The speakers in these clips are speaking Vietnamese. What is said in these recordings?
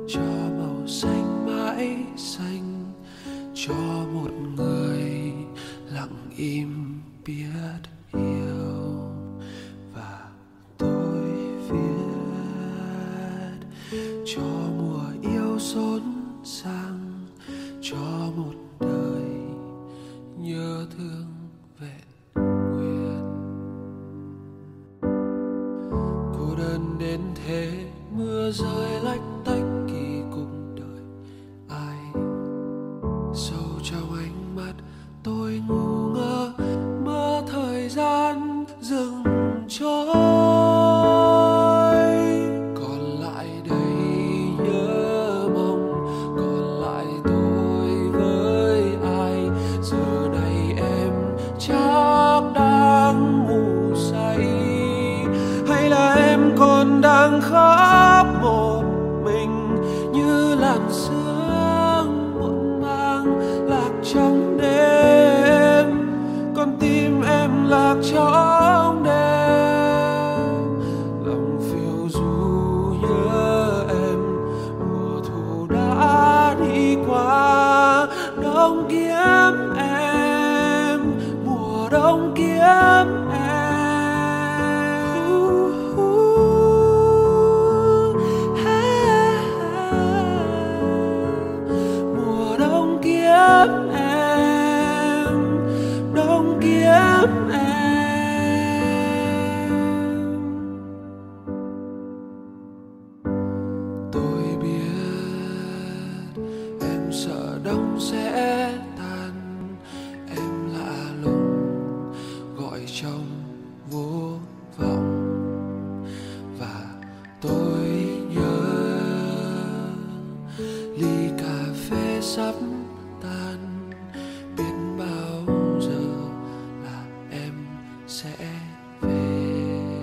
cho màu xanh mãi xanh, cho một người lặng im biết yêu. Và tôi viết cho mùa yêu rộn ràng, cho một đời nhớ thương vẹn nguyên. Cô đơn đến thế, mưa rơi lách tách kỳ cùng đời ai. Sâu trong ánh mắt tôi ngu ngơ, mơ thời gian dừng trôi. Còn lại đây nhớ mong, còn lại tôi với ai. Giờ này em chắc đang ngủ say, hay là em còn đang khóc một mình như làn sương muộn màng lạc trong đêm. Con tim em lạc trong đêm, lòng phiêu du nhớ em. Mùa thu đã đi qua, đông kiếm em, mùa đông kiếm em. Mùa đông kiếm em, đông kiếm em. Tôi biết em sợ đông sẽ tan, em lạ lùng gọi trong vô vọng. Và tôi nhớ ly cà phê sắp tan, biết bao giờ là em sẽ về.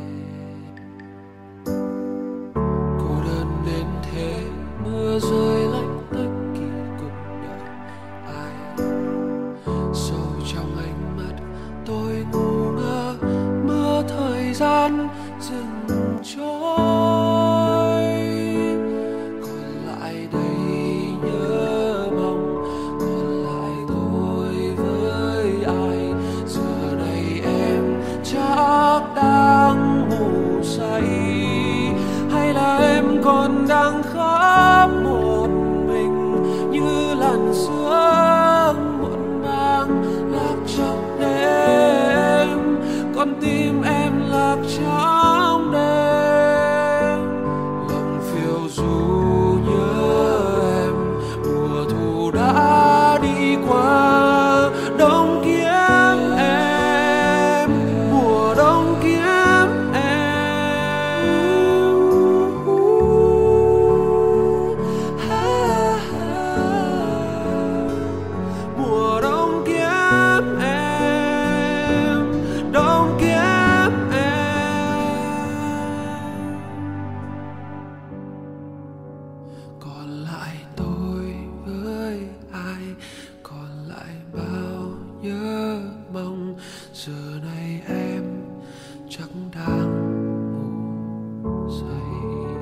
Cô đơn đến thế, mưa rơi lách tách kỳ cùng đời ai. Sâu trong ánh mắt tôi ngu ngơ, mơ thời gian dừng trôi. Còn lại đây nhớ mong, còn lại tôi với ai. Giờ này em chắc đang ngủ say, hay là em còn đang khóc một mình như làn sương muộn màng lạc trong đêm. Con tim em lạc trong đêm, lòng phiêu du nhớ em. Mùa thu đã đi qua, đông kiếm em, mùa đông kiếm em. Mùa đông kiếm em, đông kiếm em. Còn lại tôi với ai, còn lại bao nhớ mong. Giờ này em chắc đang ngủ say.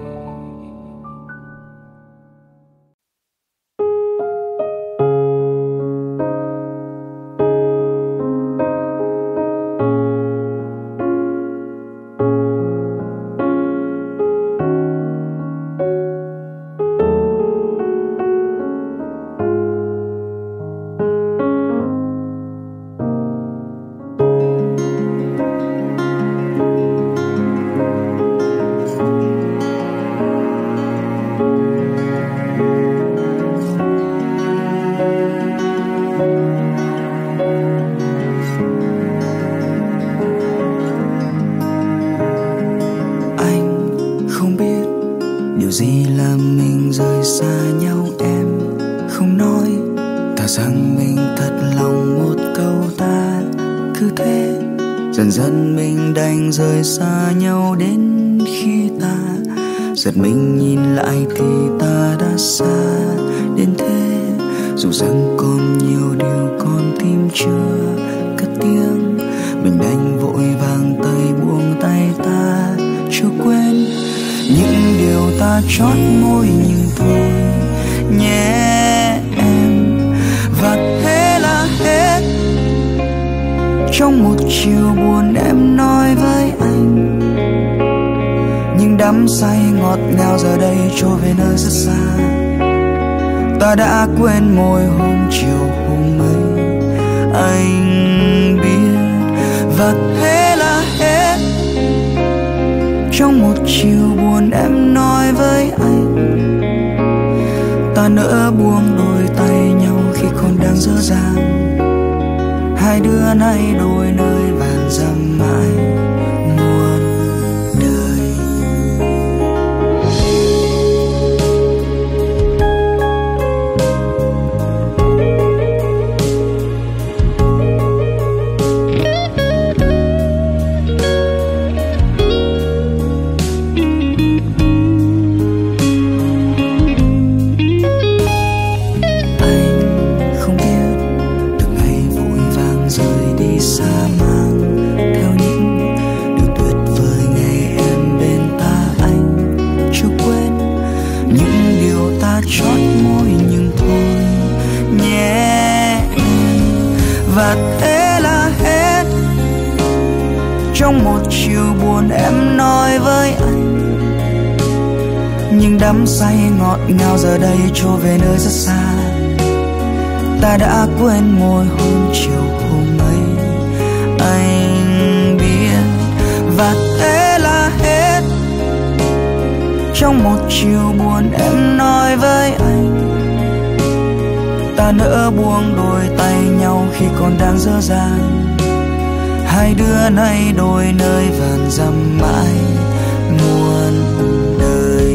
Điều gì làm mình rời xa nhau em không nói, thà rằng mình thật lòng một câu ta. Cứ thế dần dần mình đành rời xa nhau, đến khi ta giật mình nhìn lại thì ta đã xa đến thế. Dù rằng còn nhiều điều con tim chưa cất tiếng, mình đành vội vàng tay buông tay ta cho quên những điều ta chót môi nhưng thôi nhé em. Và thế là hết. Trong một chiều buồn em nói với anh, nhưng đắm say ngọt ngào giờ đây trôi về nơi rất xa. Ta đã quên môi hôm chiều hôm ấy, anh biết. Và thế là hết. Trong một chiều buồn em nói với anh, ta nỡ buông đôi tay nhau khi còn đang dở dang. Hai đứa nay đôi nơi vàn dặm mãi muôn đời. Và thế là hết. Trong một chiều buồn em nói với anh, nhưng đắm say ngọt ngào giờ đây trôi về nơi rất xa. Ta đã quên môi hôm chiều hôm ấy, anh biết. Và thế là hết. Trong một chiều buồn em nói với anh, ta nỡ buông đôi tay nhau khi còn đang dở dang. Hai đứa nay đôi nơi vàn dặm mãi muôn đời.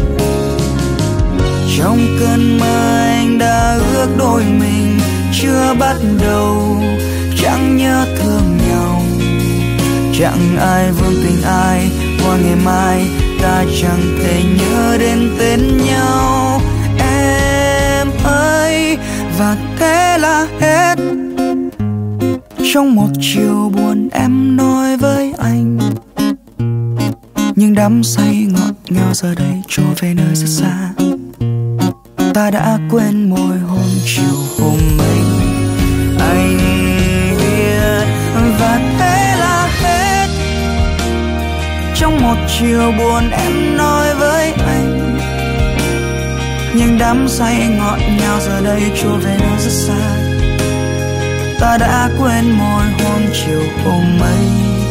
Trong cơn mơ anh đã ước đôi mình chưa bắt đầu, chẳng nhớ thương nhau, chẳng ai vương tình ai. Qua ngày mai ta chẳng thể nhớ đến tên nhau em ơi. Và thế là hết. Trong một chiều buồn em nói với anh, nhưng đắm say ngọt ngào giờ đây trôi về nơi rất xa. Ta đã quên môi hôm chiều hôm ấy, anh biết. Và thế là hết. Trong một chiều buồn em nói với anh, nhưng đắm say ngọt ngào giờ đây trôi về nơi rất xa. Ta đã quên môi hôm chiều hôm ấy,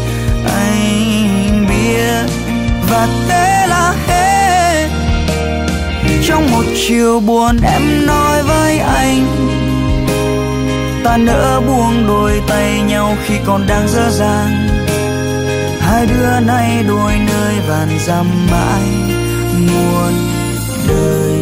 anh biết. Và thế là hết. Trong một chiều buồn em nói với anh, ta nỡ buông đôi tay nhau khi còn đang dở dang. Hai đứa nay đôi nơi vàn dặm mãi muôn đời.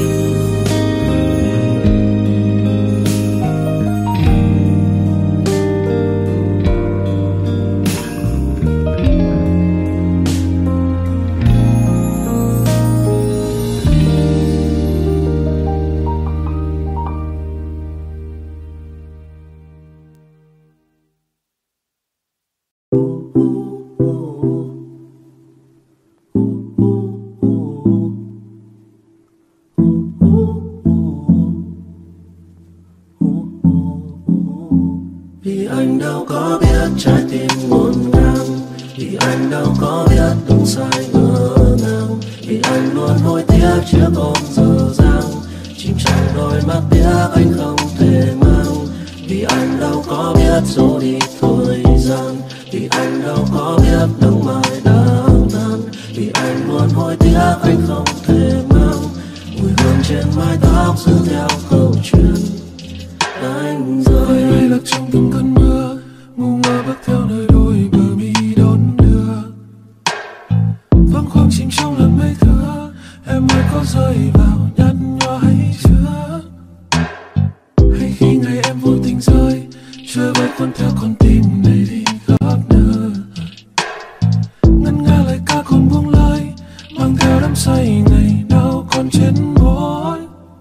Vì anh đâu có biết trái tim ngổn ngang, vì anh đâu có biết đúng sai ngỡ ngàng, vì anh luôn hối tiếc chiếc ôm dở dang, chìm trong đôi mắt tiếc anh không thể mang. Vì anh đâu có biết dỗ đi thời gian, vì anh đâu có biết nắng mai đang tan, vì anh luôn hối tiếc anh không thể mang. Mùi hương trên mái tóc giữ theo câu chuyện anh rơi. Ai lạc trong từng cơn mưa, ngu ngơ bước theo nơi đôi bờ mi đón đưa. Vắng khoang chìm trong làn mây thưa, em ơi có rơi vào nhăn nhó hay chưa? Hay khi ngày em vô tình rơi, trời bay cuốn theo con tim này đi khắp nơi. Ngân nga lời ca còn buông lời, mang theo đắm say ngày nào còn trên môi.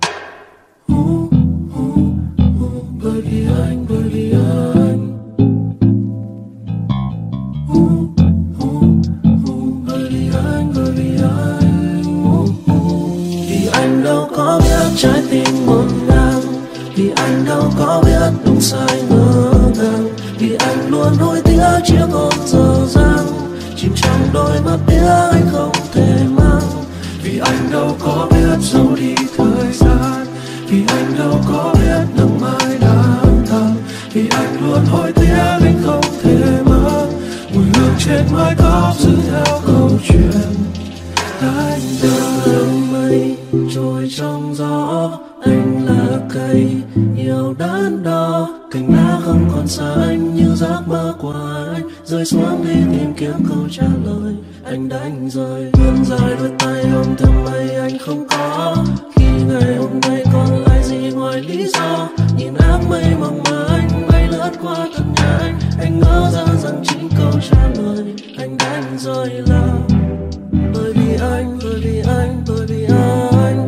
Bởi vì anh, bởi vì anh, bởi vì anh, bởi vì anh. Vì anh đâu có biết trái tim ngổn ngang, vì anh đâu có biết đúng sai ngỡ ngàng, vì anh luôn nuối tiếc chiếc hôn dở dang, chìm trong đôi mắt tiếc anh không thể mang. Vì anh đâu có biết giấu đi thời gian, vì anh đâu có biết nắng mai đang tàn, vì anh luôn hối tiếc anh không thể mang. Mùi hương trên mái tóc giữ theo câu chuyện anh từng mây trôi trong gió. Anh là cây nhiều đắn đo, cành lá không còn xa anh như giấc mơ của anh, rơi xuống đi tìm kiếm câu trả lời. Anh đánh rơi vươn dài đôi tay ôm thầm mây anh không có, khi ngày hôm nay còn lại gì ngoài lý do. Nhìn áng mây mong mà anh bay lướt qua thật nhanh, anh ngỡ ra rằng chính câu trả lời. Anh đánh rơi là bởi vì anh, bởi vì anh, bởi vì anh,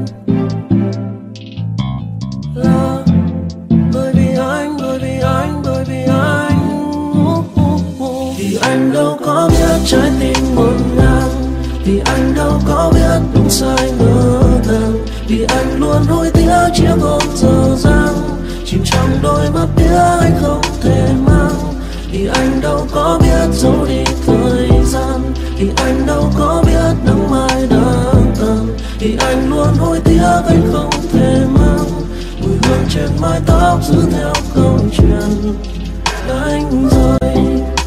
là bởi vì anh, bởi vì anh, bởi vì anh. Vì anh đâu có biết trái tim ngổn ngang, vì anh đâu có biết đúng sai ngỡ ngàng, vì anh luôn nuối tiếc chiếc hôn dở dang, chìm trong đôi mắt tiếc anh không thể mang. Vì anh đâu có biết giấu đi thời gian, vì anh đâu có biết nắng mai đang tàn, vì anh luôn nuối tiếc anh không thể mang. Mùi hương trên mái tóc giữ theo câu chuyện đánh rơi.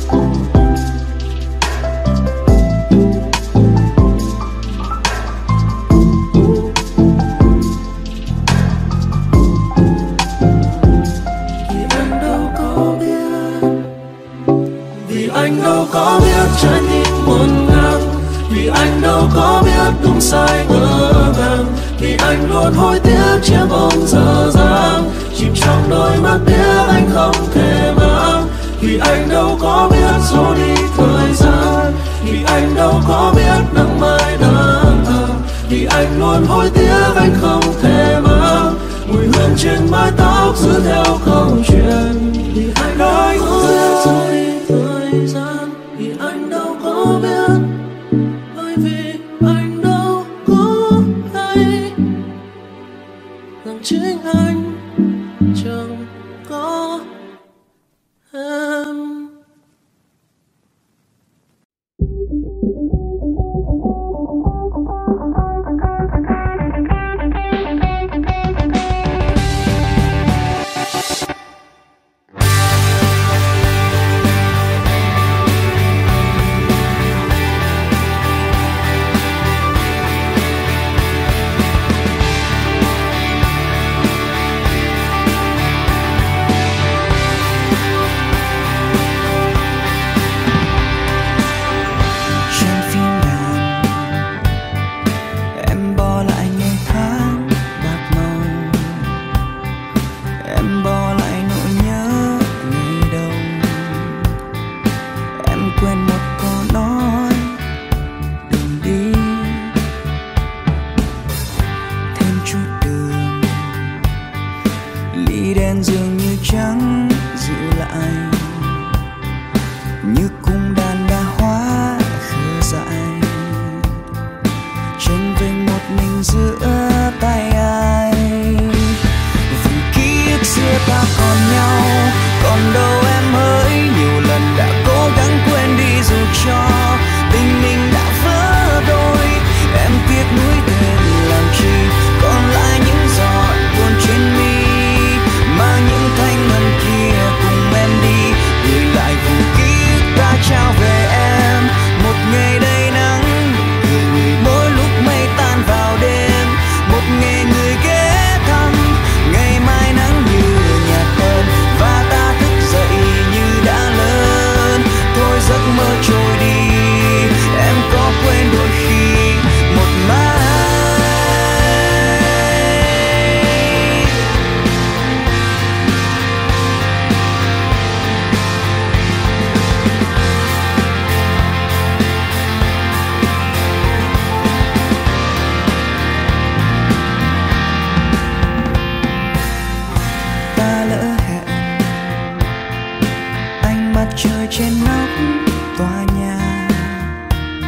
Anh đâu có biết trái tim ngổn ngang, vì anh đâu có biết đúng sai ngỡ ngàng, vì anh luôn hối tiếc chiếc hôn dở dang, chìm trong đôi mắt tiếc anh không thể mang. Vì anh đâu có biết giấu đi thời gian, vì anh đâu có biết nắng mai đang tàn, vì anh luôn hối tiếc anh không thể mang. Mùi hương trên mái tóc giữ theo câu chuyện, vì anh đâu có biết giấu đi thời gian, vì anh đâu có biết, bởi vì anh đâu có hay rằng chính anh chẳng có em.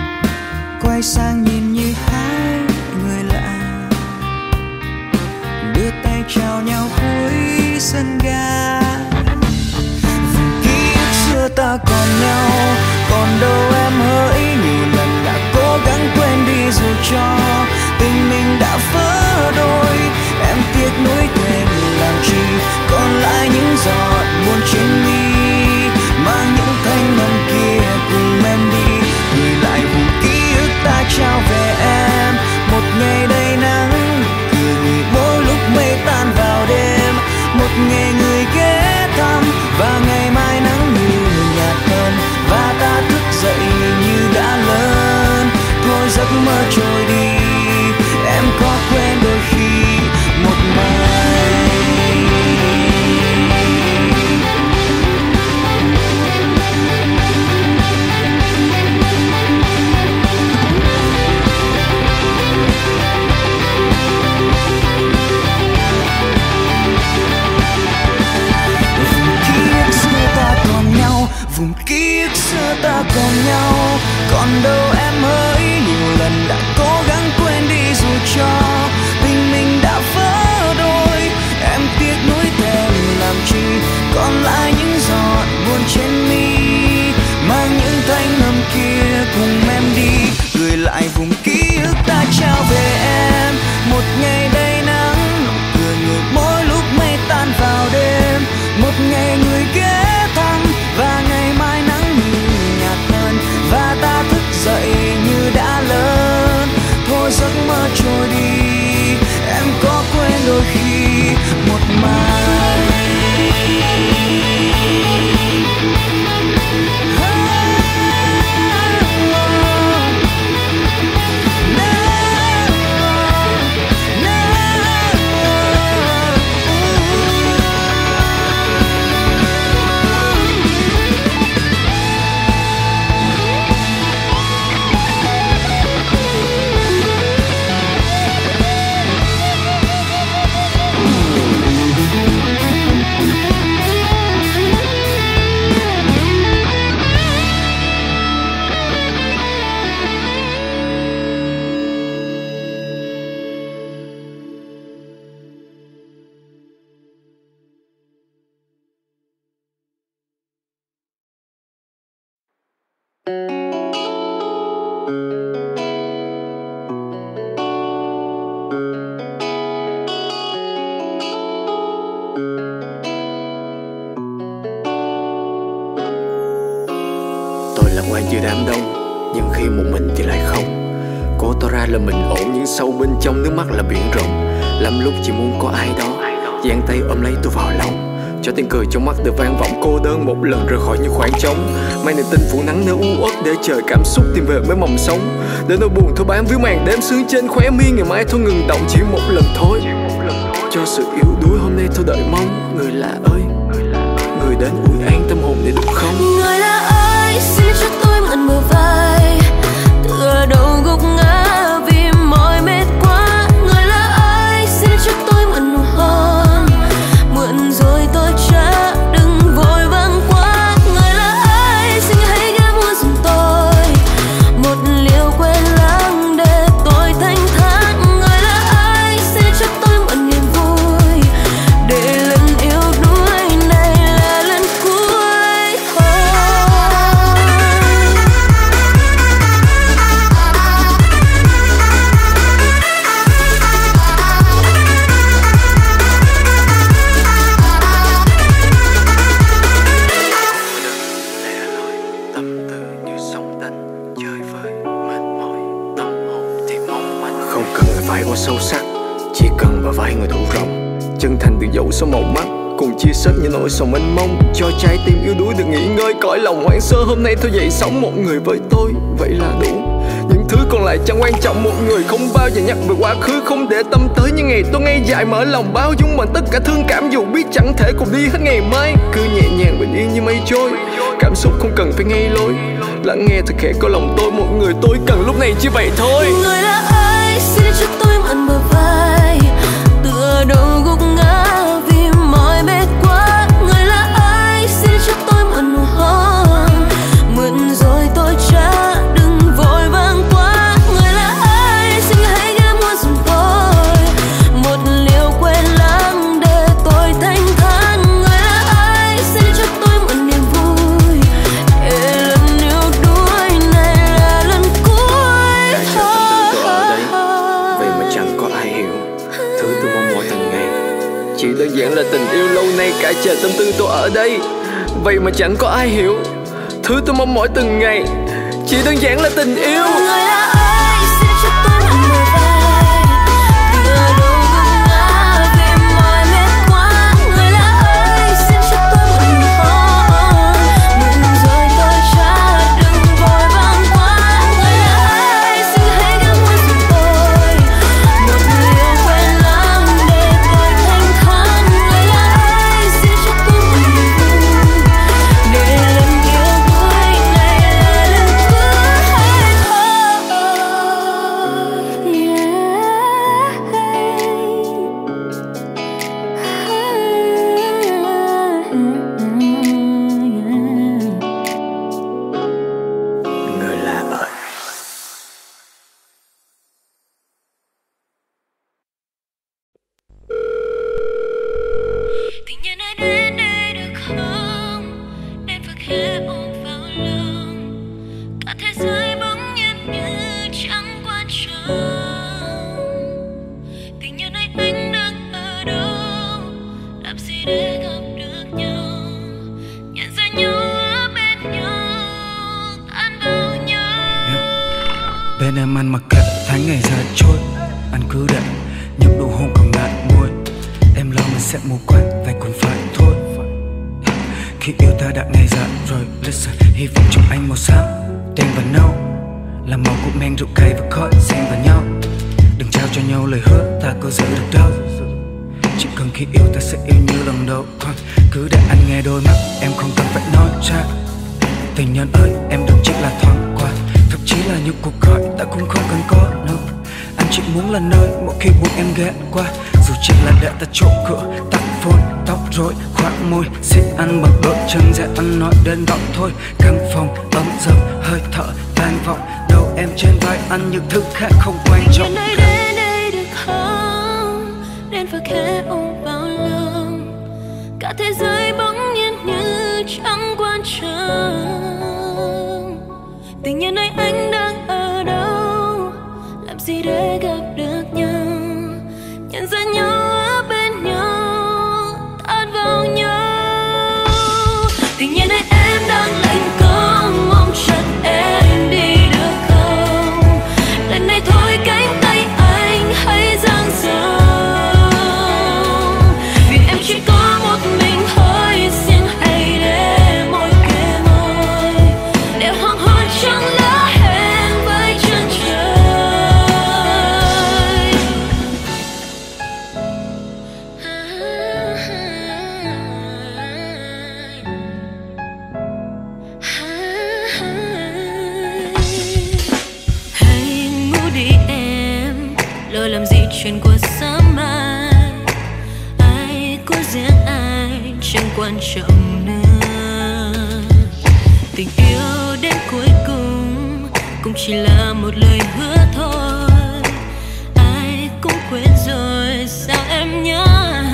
quay sang nhìn như hai người lạ, mơ trôi đi. Em có quên đôi khi một mai vùng ký ức xưa ta còn nhau. Còn đâu em ơi, nhiều lần đã cố gắng quên đi dù cho tình mình đã vỡ đôi. Em tiếc nuối thèm làm chi, còn lại những giọt buồn trên mi. Mang những thanh âm kia cùng em đi, gửi lại vùng ký ức ta trao về em. Một ngày đầy nắng, nụ cười ngược mỗi lúc mây tan vào đêm. Một ngày người ghé thăm và ngày mai nắng nhìn nhạt hơn, và ta thức dậy như đã lớn. Thôi giấc mơ trôi đi, em có quên đôi khi một mai. Giữa đám đông, nhưng khi một mình thì lại không. Cố tỏ ra là mình ổn, nhưng sâu bên trong nước mắt là biển rộng. Lắm lúc chỉ muốn có ai đó giang tay ôm lấy tôi vào lòng, cho tiếng cười trong mắt được vang vọng cô đơn một lần rời khỏi những khoảng trống. Mang niềm tin phủ nắng nơi u uất để chờ cảm xúc tìm về với mầm sống. Để nỗi buồn thôi bám víu màn đêm sương trên khóe mi, ngày mai thôi ngừng động chỉ một lần thôi. Cho sự yếu đuối hôm nay thôi đợi mong. Người lạ ơi, người đến ủi an tâm hồn để được không? Người lạ ơi, xin cho tôi mượn bờ vai, tựa đầu gục ngã vì mỏi mệt quá. Người lạ ơi, xin cho tôi mượn nụ hôn, mượn rồi tôi trả, đừng vội vàng quá. Người lạ ơi, xin hãy ghé mua giùm tôi một liều quên lãng để tôi thanh thản. Người lạ ơi, xin cho tôi mượn niềm vui, để lần yêu đuối này là lần cuối thôi. Không cần phải quá sâu sắc, chỉ cần vào vai người đủ rộng. Chân thành được dẫu sau màu mắt, cùng chia sớt những nỗi sầu mênh mông. Cho trái tim yếu đuối được nghỉ ngơi, cõi lòng hoang sơ hôm nay thôi dậy sống. Một người với tôi, vậy là đủ. Những thứ còn lại chẳng quan trọng. Một người không bao giờ nhắc về quá khứ, không để tâm tới những ngày tôi ngay dại mở lòng bao dung bằng tất cả thương cảm. Dù biết chẳng thể cùng đi hết ngày mai, cứ nhẹ nhàng bình yên như mây trôi. Cảm xúc không cần phải ngay lối, lắng nghe thật khẽ có lòng tôi. Một người tôi cần lúc này chỉ vậy thôi. Người lạ ơi, xin cho tôi mượn bờ vai, tựa đầu gục ngã vì mỏi mệt quá. Người lạ ơi, xin cho tôi mượn nụ hôn, mượn rồi tôi trả, đừng vội vàng quá. Người lạ ơi, xin hãy ghé mua giùm tôi một liều quên lãng để tôi thanh thản. Người lạ ơi, xin cho tôi mượn niềm vui, để lần yêu đuối này là lần cuối Đã chờ tâm tư tôi ở đây, vậy mà chẳng có ai hiểu thứ tôi mong mỏi từng ngày. Chỉ đơn giản là tình yêu lâu nay cả chờ tâm tư tôi ở đây, vậy mà chẳng có ai hiểu thứ tôi mong mỏi từng ngày. Chỉ đơn giản là tình yêu. Người lạ ơi, xin cho tôi mượn bờ vai, tựa đầu gục ngã vì mỏi mệt quá. Người lạ ơi, xin cho tôi mượn nụ hôn, mượn rồi tôi trả, đừng vội vàng quá. Người lạ ơi, xin hãy ghé Bên em ăn mặc kệ tháng ngày ra trôi, anh cứ để những nụ hôn còn lại môi. Em lo mình sẽ mù quáng, vậy cũng phải thôi. Khi yêu ta đã ngày dạ rồi, listen, hy vọng trong anh màu xám đen và nâu là màu của men rượu cay và khói xen vào nhau. Đừng trao cho nhau lời hứa ta có giữ được đâu. Chỉ cần khi yêu ta sẽ yêu như lần đầu. Cứ để anh nghe đôi mắt, em không cần phải nói ra. Tình nhân ơi, em đừng chỉ là thoáng qua, thậm chí là những cuộc gọi ta cũng không cần có đâu. Anh chỉ muốn là nơi mỗi khi buồn em ghé qua, dù chỉ là để ta trộm cửa, tắt phone, tóc rối, khoác môi, xích ăn bằng đôi chân dễ ăn nói đến gọn thôi. Căn phòng ấm dầm, hơi thở vang vọng, đầu em trên vai anh những thứ khác không quan trọng. Tình nhân ơi đến đây được không, đến và khẽ ôm vào lòng, cả thế giới bỗng nhiên như chẳng quan trọng. Tình nhân ơi anh đang ở đâu, làm gì để gặp được nhau, nhận ra nhau ở bên nhau, tan vào nhau. Tình nhân ơi em đang lạnh cóng, mong chặt em đi được không, lần này thôi cánh tay anh hãy dang rộng, vì em chỉ có một mình thôi, xin hãy để môi kề môi, để hoàng hôn trắng lá hẹn với chân trời. Hãy ngủ đi em, lỡ làm gì chuyện của sớm mai, ai có riêng ai chẳng quan trọng nữa. Tình yêu đến cuối cùng cũng chỉ là một lời hứa thôi, ai cũng quên rồi sao em nhớ.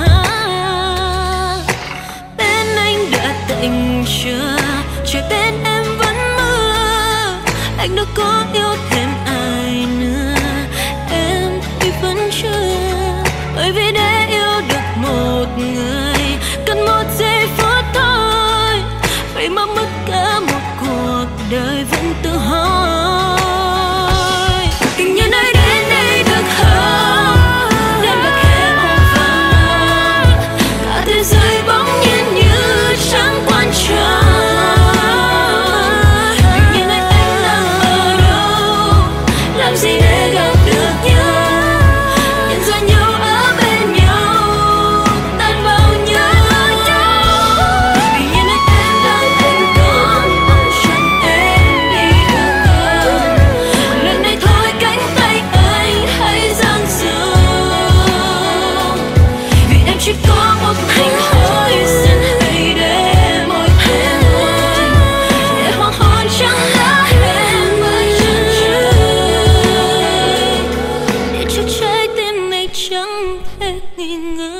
Bên anh đã tạnh chưa, trời bên em vẫn mưa, anh đâu có yêu thêm ai nữa, em thì vẫn chưa. Bởi vì để yêu được một người cần một giây phút thôi, vậy mà mất cả một cuộc đời vẫn tự hỏi. Tình nhân ơi đến đây được không, đến và khẽ ôm vào lòng, cả thế giới bỗng nhiên như chẳng quan trọng. Tình nhân ơi anh đang ở đâu, làm gì để gặp được nhau, nhận ra nhau ở bên nhau, tan vào nhau. Tình nhân ơi em đang thành công, mong chẳng em đi được không, lần này thôi cánh tay anh hãy dang rộng, vì em chỉ có một mình thôi, xin hãy để môi kề môi, để hoàng hôn trắng lá hẹn với chân trời, để cho trái tim này chẳng thể nghi ngờ.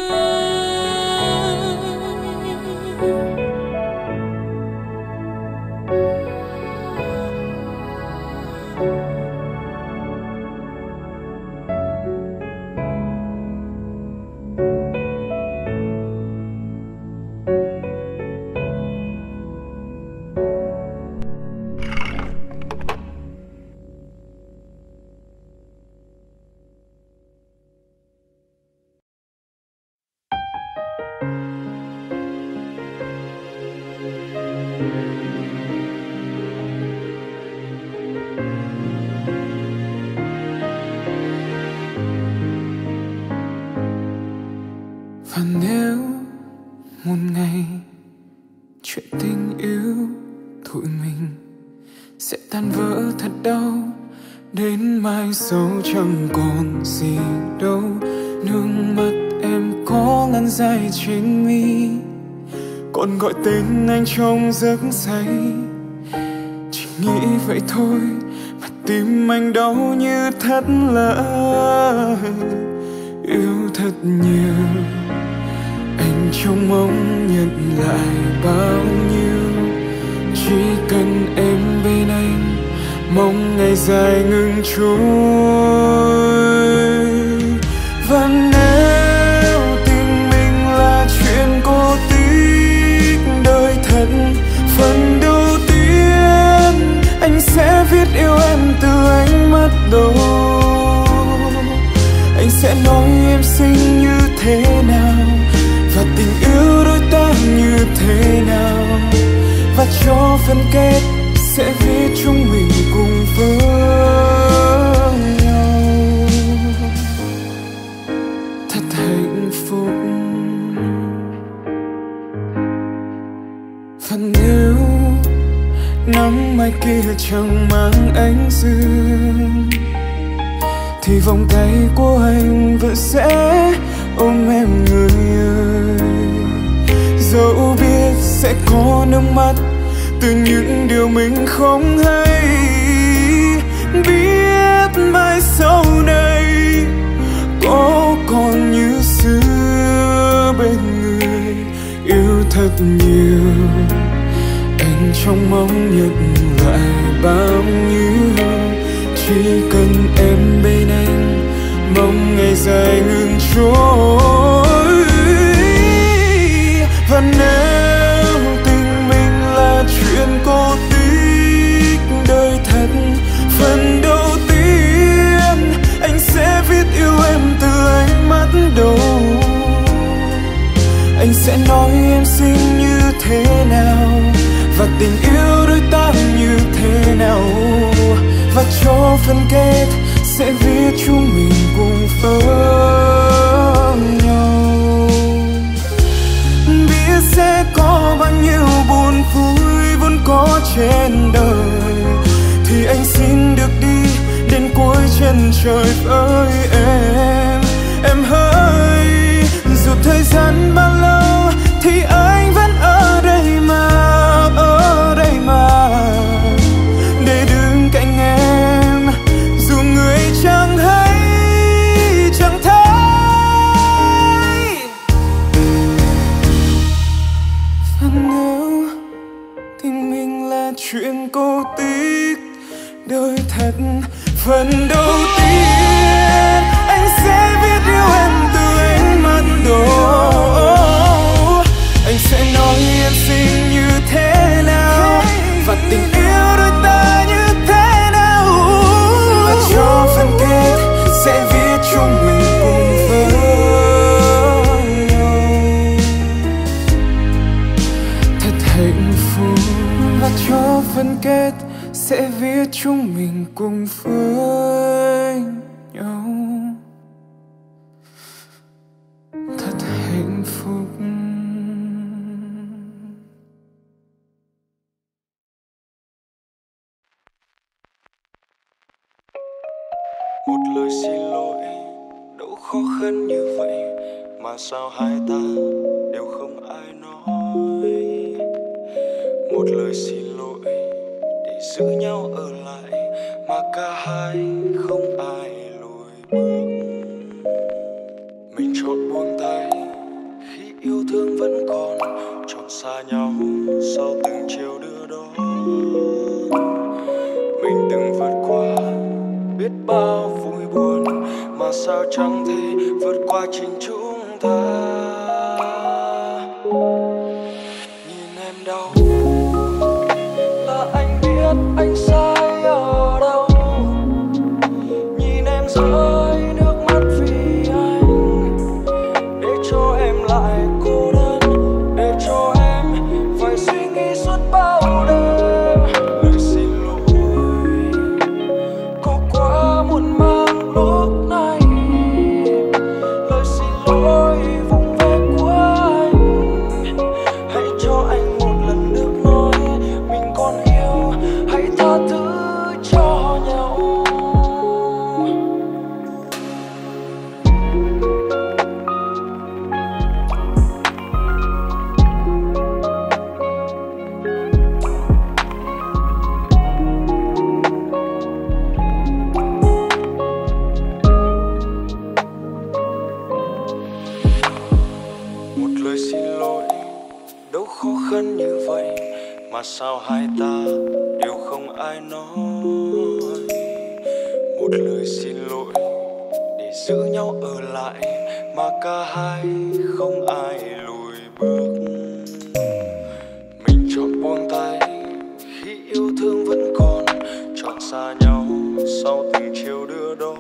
Và nếu một ngày chuyện tình yêu tụi mình sẽ tan vỡ thật đau, đến mai sau chẳng còn gì đâu, nước mắt em có ngăn dài trên mi, còn gọi tên anh trong giấc say. Chỉ nghĩ vậy thôi mà tim anh đau như thắt lại. Yêu thật nhiều, anh trông mong nhận lại bao nhiêu. Chỉ cần em bên anh, mong ngày dài ngừng trôi. Và nếu tình mình là chuyện cô tích đời thật, phần đầu tiên anh sẽ viết yêu em từ ánh mắt phân kết sẽ viết chúng mình cùng với nhau thật hạnh phúc. Và nếu nắng mai kia chẳng mang ánh dương thì vòng tay của anh vẫn sẽ ôm em người ơi. Dẫu biết sẽ có nước mắt từ những điều mình không hay, biết mai sau này có còn như xưa bên người yêu thật nhiều. Anh trong mong nhận lại bao nhiêu, chỉ cần em bên anh, mong ngày dài ngừng trôi. Và nếu tình mình là chuyện cô tích đời thật, phần đầu tiên anh sẽ viết yêu em từ ánh mắt đầu. Anh sẽ nói em xinh như thế nào và tình yêu đôi ta như thế nào, và cho phân kết sẽ viết chúng mình cùng với nhau. Biết sẽ có bao nhiêu buồn vui vốn có trên đời, thì anh xin được đi đến cuối chân trời với em hỡi. Dù thời gian bao lâu thì anh vẫn ở đây mà, ở đây mà, để đứng cạnh em dù người chẳng hay chẳng thấy. Và nếu tình mình là chuyện cô tích đời thật, phần đầu tiên anh sẽ viết yêu em từ ánh mắt đầu. Anh sẽ nói em xinh như thế nào và tình yêu đôi ta như thế nào, và cho phân kết sẽ viết chúng mình cùng với nhau thật hạnh phúc. Và cho phân kết sẽ viết chúng mình cùng với nhau thật hạnh phúc. Một lời xin lỗi đâu khó khăn như vậy, mà sao hai ta đều không ai nói. Một lời xin lỗi để giữ nhau ở lại, mà cả hai không ai lùi bước. Mình chọn buông tay khi yêu thương vẫn còn, chọn xa nhau sau từng chiều đưa đón. Mình từng vượt qua biết bao vui buồn, mà sao chẳng thể vượt qua chính chúng ta. Nhìn em đau là anh biết anh sai ở đâu, nhìn em rơi nước mắt vì anh, để cho em lại cô đơn, để cho em phải suy nghĩ suốt bao đêm. Lời xin lỗi có quá muộn màng lúc này, lời xin lỗi vụng về của anh. Hãy cho anh một lần được nói mình còn yêu, hãy tha thứ cho nhau. Một lời xin lỗi đâu khó khăn như vậy, mà sao hai ta đều không ai nói. Một lời xin lỗi để giữ nhau ở lại, mà cả hai không ai lùi bước. Mình chọn buông tay khi yêu thương vẫn còn, chọn xa nhau sau từng chiều đưa đón.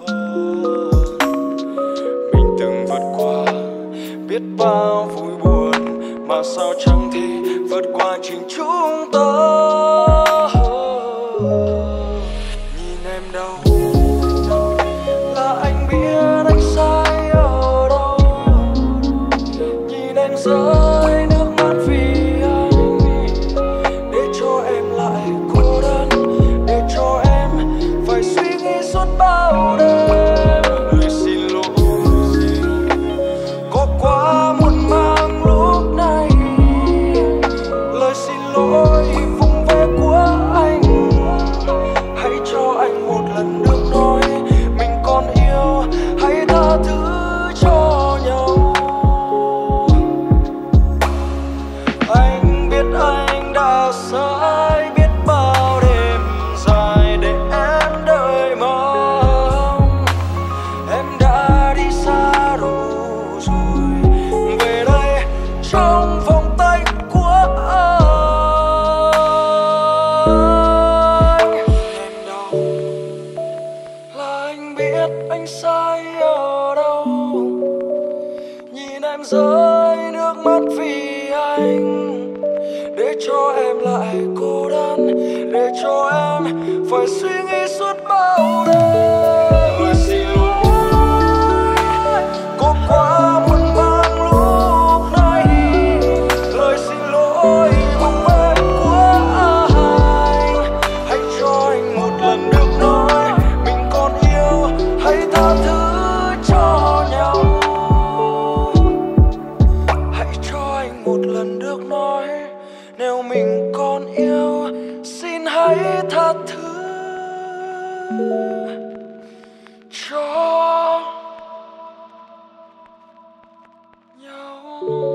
Mình từng vượt qua biết bao vui buồn, mà sao chẳng thể vượt qua chính chúng ta. đâu, là anh biết anh sai ở đâu. Nhìn em rơi nước mắt vì anh, để cho em lại cô đơn, để cho em phải suy nghĩ suốt bao đêm. Lời xin lỗi có quá muộn màng lúc này, lời xin lỗi vụng về của anh. Hãy cho anh một lần được nói mình còn yêu, hãy tha thứ cho nhau. Anh biết anh đã sai, biết bao đêm dài để em đợi mong. Em đã đi xa rồi, về đây trong vòng tay của anh. Em đau là anh biết anh sai ở đâu, nhìn em rơi nước mắt vì anh, để cho em lại cô đơn, để cho em phải suy nghĩ suốt bao đêm. Lời xin lỗi có quá muộn màng lúc này, lời xin lỗi vụng về của anh. Hãy cho anh một lần được nói mình còn yêu, hãy tha thứ cho nhau. Hãy cho anh một lần được nói nếu mình còn yêu, xin hãy tha thứ cho nhau.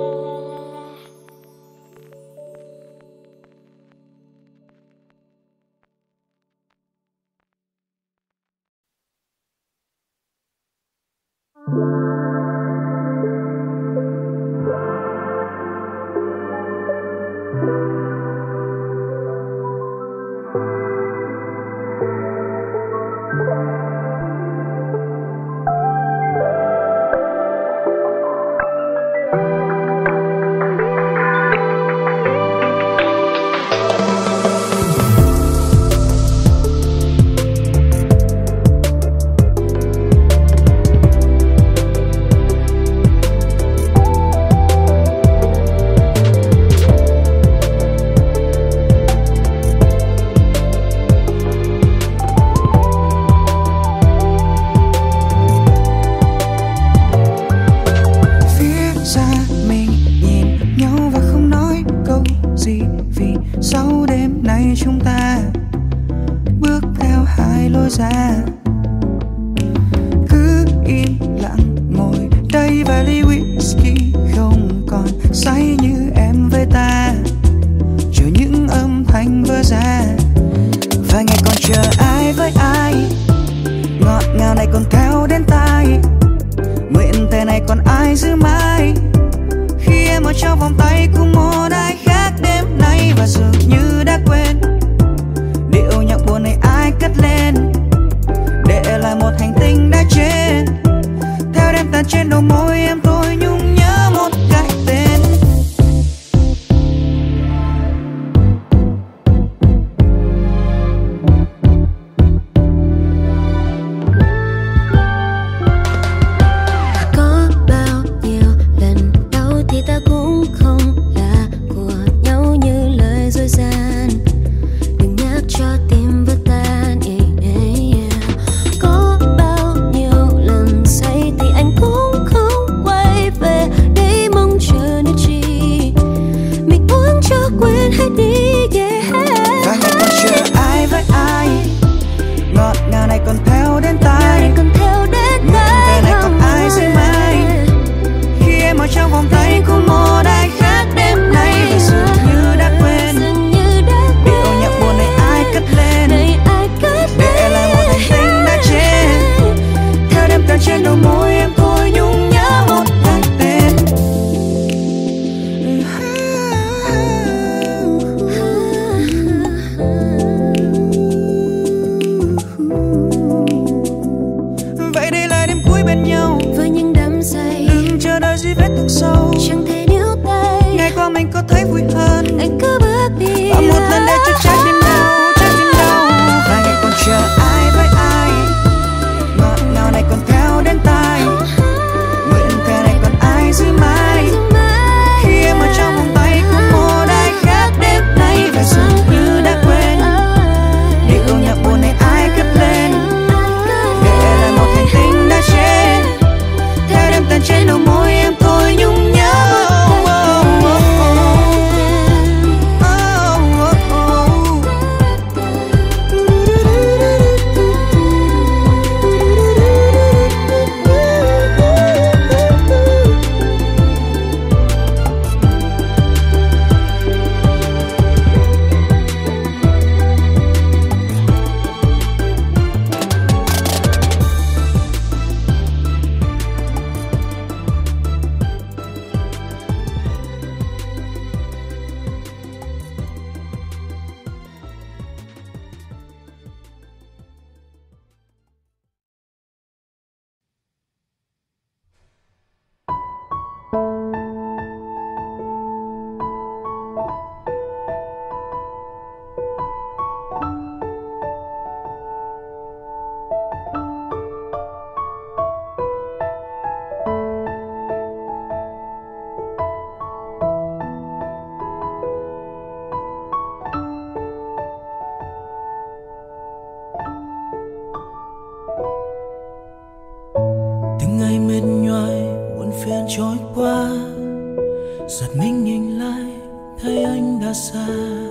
và một lần để cho trái tim đau, và ngày còn chờ ai với ai. mệt nhoài muộn phiền trôi qua, giật mình nhìn lại thấy anh đã xa.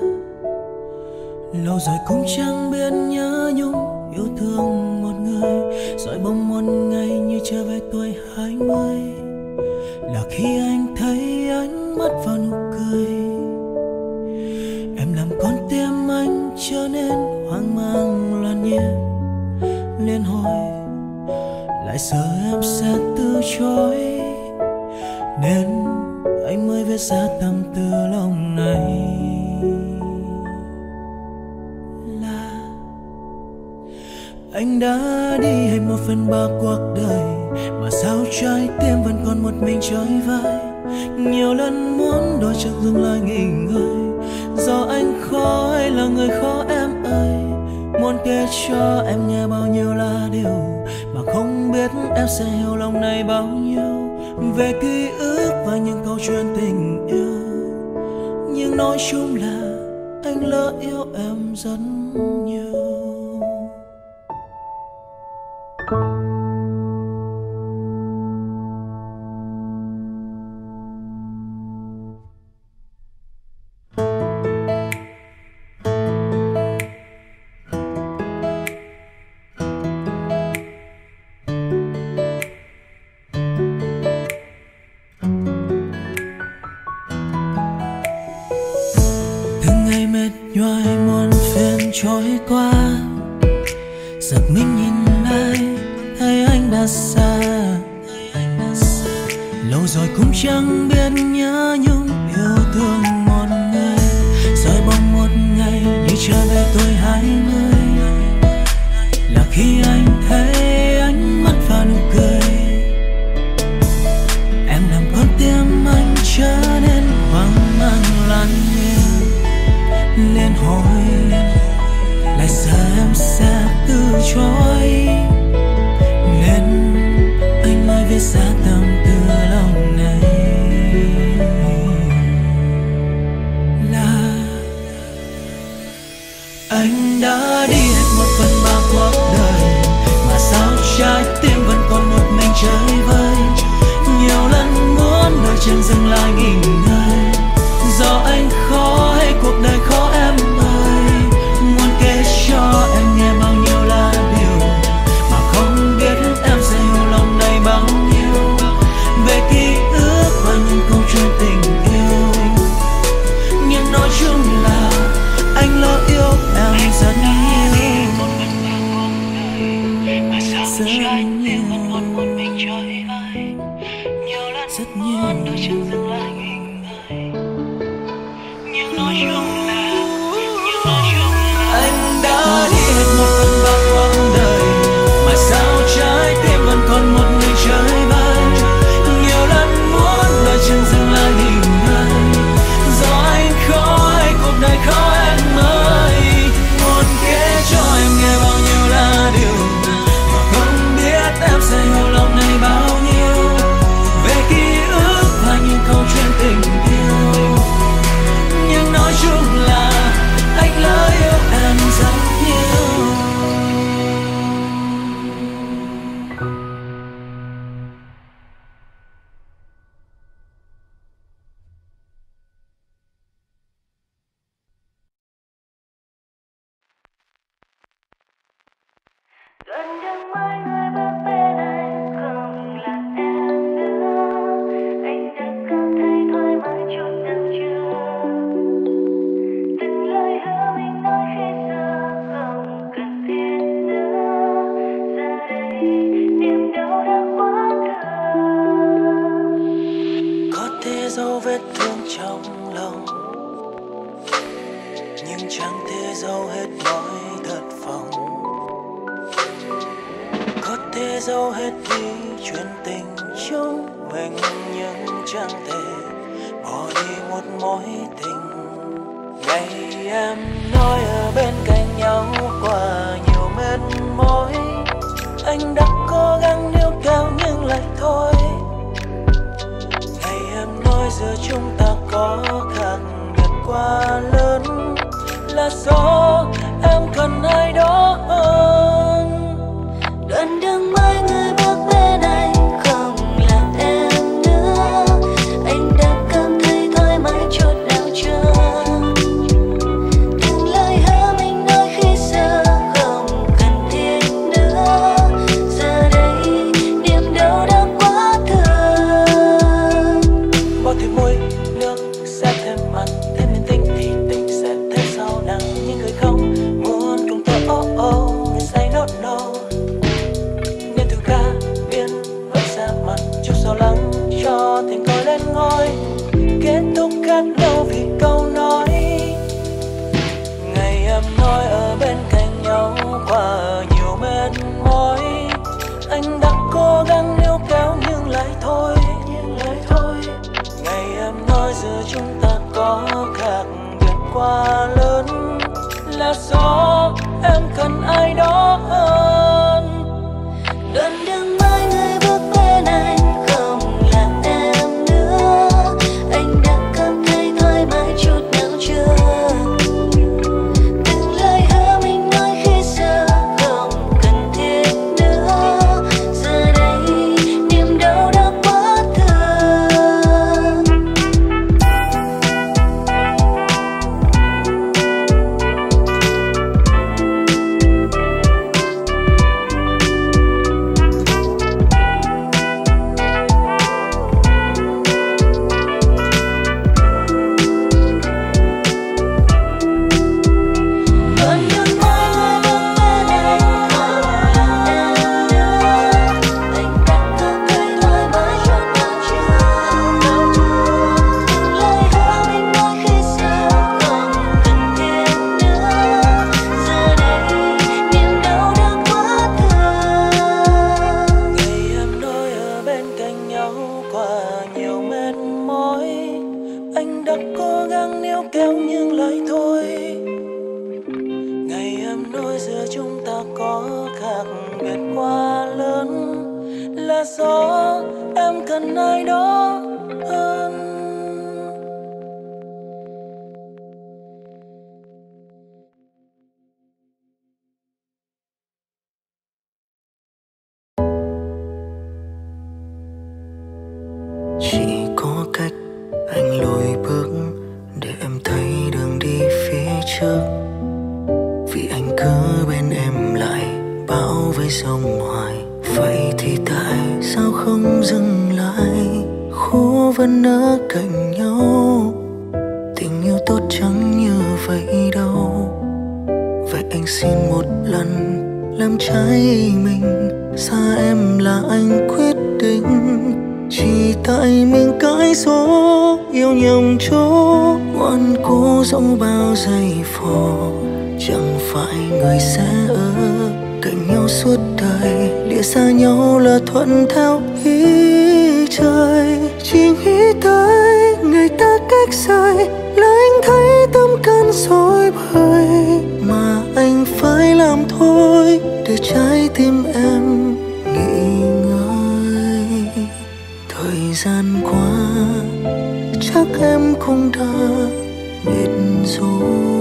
Lâu rồi cũng chẳng biết nhớ nhung yêu thương một người, rồi bỗng một ngày như trở về tuổi 20 là khi anh thấy ánh mắt vào nụ cười. Em làm con tim anh trở nên hoang mang loạn nhịp, liên hồi lại sợ em sẽ từ chối, nên anh mới viết ra tâm tư lòng này. Là anh đã đi hết 1/3 cuộc đời, mà sao trái tim vẫn còn một mình trôi vai. Nhiều lần muốn đôi chân dừng lại nghỉ ngơi, do anh khó hay là người khó em ơi. Muốn kể cho em nghe bao nhiêu là điều mà không biết em sẽ hiểu lòng này bao nhiêu. Về ký ức và những câu chuyện tình yêu, nhưng nói chung là anh lỡ yêu em rất nhiều. Nhoài muôn phiền trôi qua, giật mình nhìn lại thấy anh đã xa. Lâu rồi cũng chẳng biết nhớ nhung yêu thương một người, rồi bỗng một ngày như trở về tuổi 20 là khi anh thấy ánh mắt và nụ cười. Em làm con tim anh trở nên hoang mang loạn nhịp, liên hồi lại sợ em sẽ từ chối, nên anh mới viết ra tâm tư lòng này. Là anh đã đi hết 1/3 cuộc đời, mà sao trái tim vẫn còn một mình chơi vơi. Nhiều lần muốn đôi chân dừng lại nghỉ ngơi, do anh khó hay cuộc đời khó em ơi. Muốn kể cho em nghe bao nhiêu là điều mà không biết em sẽ hiểu lòng này bao nhiêu. Về ký ức và những câu chuyện tình yêu, nhưng nói chung là anh lỡ yêu em rất nhiều, rất nhiều, rất nhiều. Anh đã đi hết 1/3 quãng đời, mà sao trái tim vẫn còn một người chơi vơi. Nhiều lần muốn đôi chân dừng lại nghỉ ngơi, do anh khó hay cuộc đời khó em ơi. Muốn kể cho em nghe bao nhiêu là điều mà không biết em sẽ hiểu lòng này bao nhiêu. Về ký ức và những câu chuyện tình yêu, nhưng nói chung là anh lỡ yêu em rất nhiều. Gần đường mai người bước bên anh không là em nữa, anh đã cảm thấy thoải mái chút nào chưa? Từng lời hứa mình nói khi xưa không cần thiết nữa, giờ đây niềm đau đã quá thừa. Có thể dấu vết thương trong lòng, nhưng chẳng thể dấu hết mọi thất vọng. Có thể dấu hết đi chuyện tình chúng mình, nhưng chẳng thể bỏ đi một mối tình. Ngày em nói ở bên cạnh nhau qua nhiều mệt mỏi, anh đã cố gắng níu kéo nhưng lại thôi. Ngày em nói giữa chúng ta có khác biệt quá lớn, là do em cần ai đó hơn. Đoạn đường mai người bước bên anh không chúng ta có khác biệt quá lớn, là do em cần ai đó hơn. Đoạn đường mai người bước bên anh không là em nữa, anh đã cảm thấy thoải mái chút nào chưa? Từng lời hứa mình nói khi xưa không cần thiết nữa, giờ đây niềm đau đã quá thường. Đoạn đường mai người bước bên anh không là em nữa, anh đã cảm thấy thoải mái chút nào chưa? Từng lời hứa mình nói khi xưa không cần thiết nữa, giờ đây niềm đau đã quá thường. Ngày em nói ở bên cạnh nhau qua nhiều mệt mỏi, anh đã cố gắng níu kéo nhưng lại thôi. Ngày em nói giữa chúng ta có khác biệt quá lớn, là do em cần ai đó hơn. Chỉ có cách anh lùi bước để em thấy đường đi phía trước, vì anh cứ bên em lại bão với sông hoài. Vậy thì tại sao không dừng lại, khô vẫn ở cạnh nhau, tình yêu tốt chẳng như vậy đâu. Vậy anh xin một lần làm trái mình, xa em là anh quyết định. Chỉ tại mình cãi số yêu nhầm chỗ, ngoan cố dẫu bao giây phò. Chẳng phải người sẽ ở cạnh nhau suốt đời, lìa xa nhau là thuận theo ý trời. Chỉ nghĩ tới ngày ta cách rời là anh thấy tâm can rối bời, mà anh phải làm thôi để trái tim em nghỉ ngơi. Thời gian qua chắc em cũng đã biết rồi.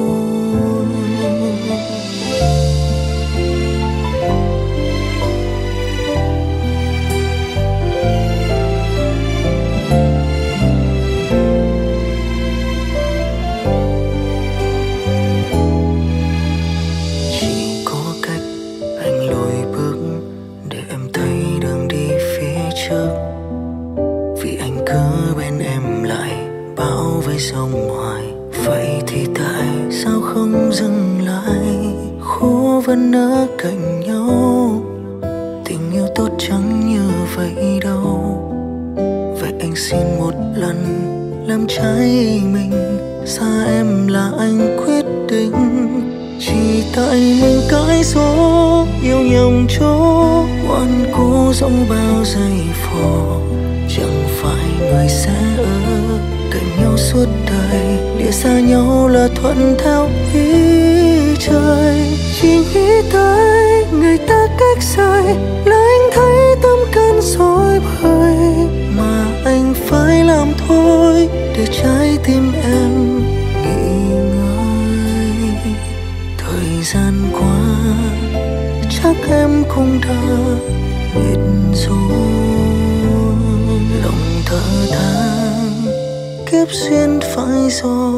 Chỉ có cách anh lùi bước để em thấy đường đi phía trước, vì anh cứ bên em lại bão với sông hoài. Vậy thì tại sao không dừng lại, khô vẫn ở cạnh nhau, tình yêu tốt chẳng như vậy đâu. Vậy anh xin một lần làm trái mình, xa em là anh quyết định. Chỉ tại mình cãi số yêu nhầm chỗ, ngoan cố dẫu bao giây phò. Chẳng phải người sẽ ở cạnh nhau suốt đời, lìa xa nhau là thuận theo ý trời. Chỉ nghĩ tới ngày ta cách rời là anh thấy tâm can rối bời, mà anh phải làm thôi để trái tim em nghỉ ngơi. Thời gian qua chắc em cũng đã biết rồi, lòng thở than kiếp duyên phải do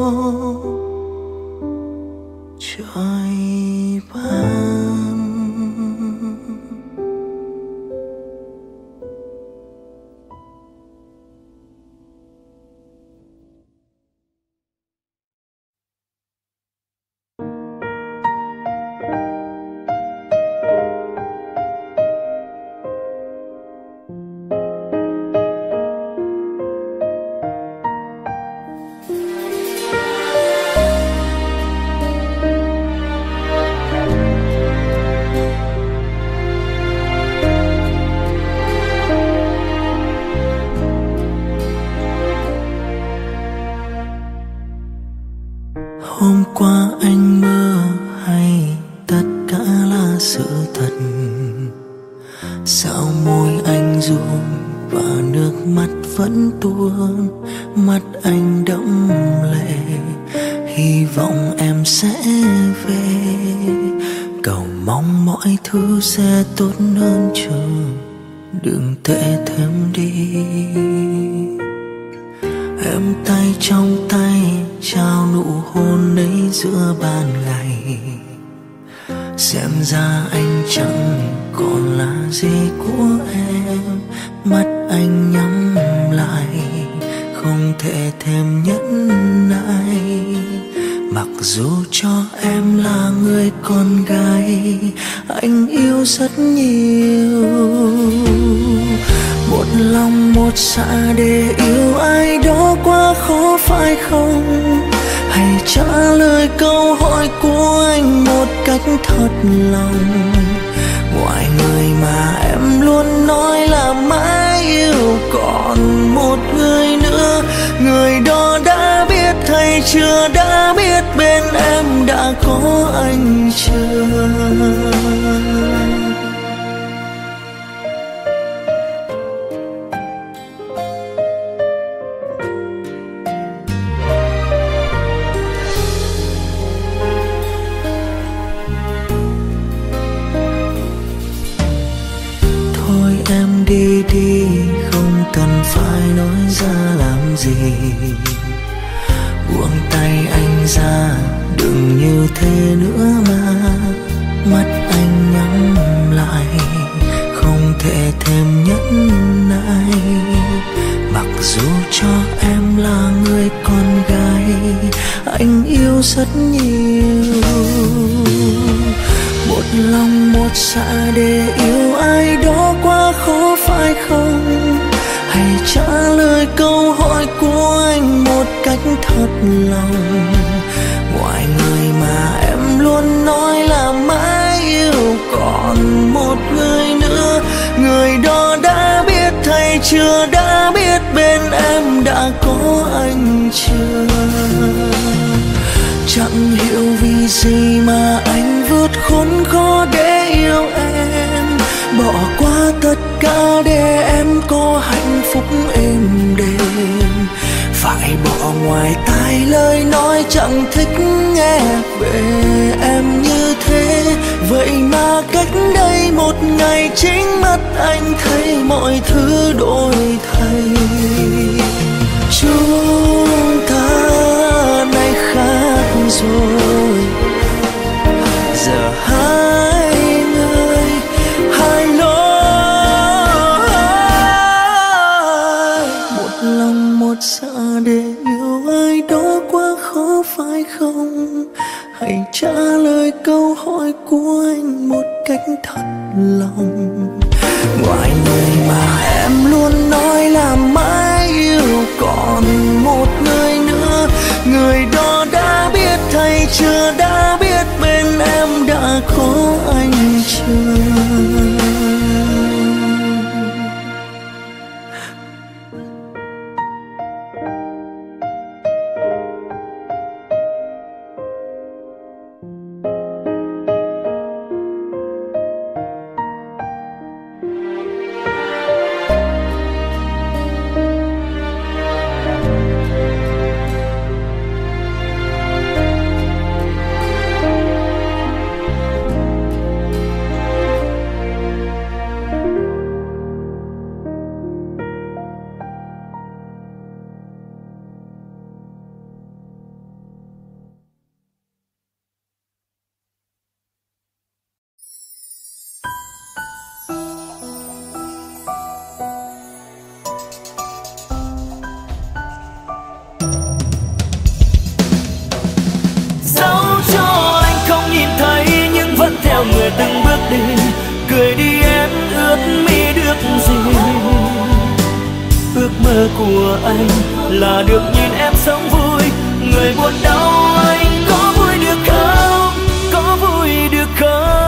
trời ban. sao môi anh run và nước mắt vẫn tuôn, mắt anh đẫm lệ, hy vọng em sẽ về, cầu mong mọi thứ sẽ tốt hơn chờ, đừng tệ thêm đi. Em tay trong tay trao nụ hôn ấy giữa ban ngày, xem ra anh chẳng còn là gì của em. Mắt anh nhắm lại, không thể thêm nhẫn nại, mặc dù cho em là người con gái anh yêu rất nhiều. Một lòng một dạ để yêu ai đó quá khó phải không? Hãy trả lời câu hỏi của anh một cách thật lòng. Ngoài người mà em luôn nói là mãi yêu còn một người nữa, người đó đã biết hay chưa đã biết bên em đã có anh chưa? Em đi đi, không cần phải nói ra làm gì. Buông tay anh ra, đừng như thế nữa mà. Mắt anh nhắm lại, không thể thêm nhẫn nại, mặc dù cho em là người con gái anh yêu rất nhiều. Một lòng một dạ để yêu ai đó quá khó phải không? Hãy trả lời câu hỏi của anh một cách thật lòng. Ngoài người mà em luôn nói là mãi yêu còn một người nữa, người đó đã biết hay chưa đã biết bên em đã có anh chưa? Chẳng hiểu vì gì mà anh vượt khốn khó để yêu em, bỏ qua tất cả để em có hạnh phúc êm đềm. Phải bỏ ngoài tai lời nói chẳng thích nghe về em như thế. Vậy mà cách đây một ngày chính mắt anh thấy mọi thứ đổi thay. Chúng ta nay khác rồi, giờ hai người hai lối. Một lòng một dạ để yêu ai đó quá khó phải không? Hãy trả lời câu hỏi của anh một cách thật lòng. Ngoài người mà em luôn nói là mãi yêu còn một người nữa, người đó đã biết hay chưa đã biết bên em đã có anh chưa? Người từng bước đi, cười đi em ước mi được gì? Ước mơ của anh là được nhìn em sống vui. Người buồn đau anh có vui được không? Có vui được không?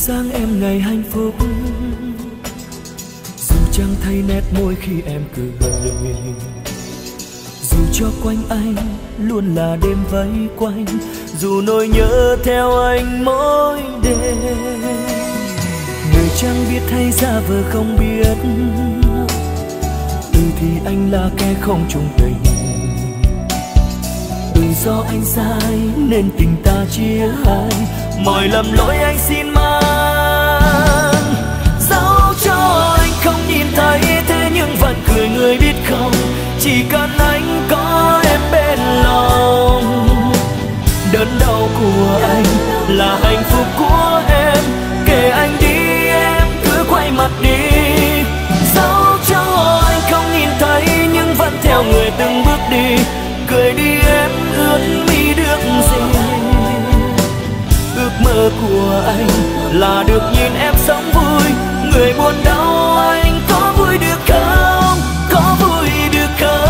dáng em ngày hạnh phúc, dù chẳng thấy nét môi khi em cười, dù cho quanh anh luôn là đêm vây quanh, dù nỗi nhớ theo anh mỗi đêm. Người chẳng biết hay giả vờ không biết, thì anh là kẻ không chung tình. Do anh sai nên tình ta chia hai, mọi lầm lỗi anh xin mang. Dẫu cho anh không nhìn thấy thế nhưng vẫn cười người biết không, chỉ cần anh có em bên lòng. Đớn đau của anh là hạnh phúc của em, kể anh đi em cứ quay mặt đi. Dẫu cho anh không nhìn thấy nhưng vẫn theo người từng bước đi, cười đi em ướt mi được gì. Ước mơ của anh là được nhìn em sống vui, người buồn đau anh có vui được không, có vui được không.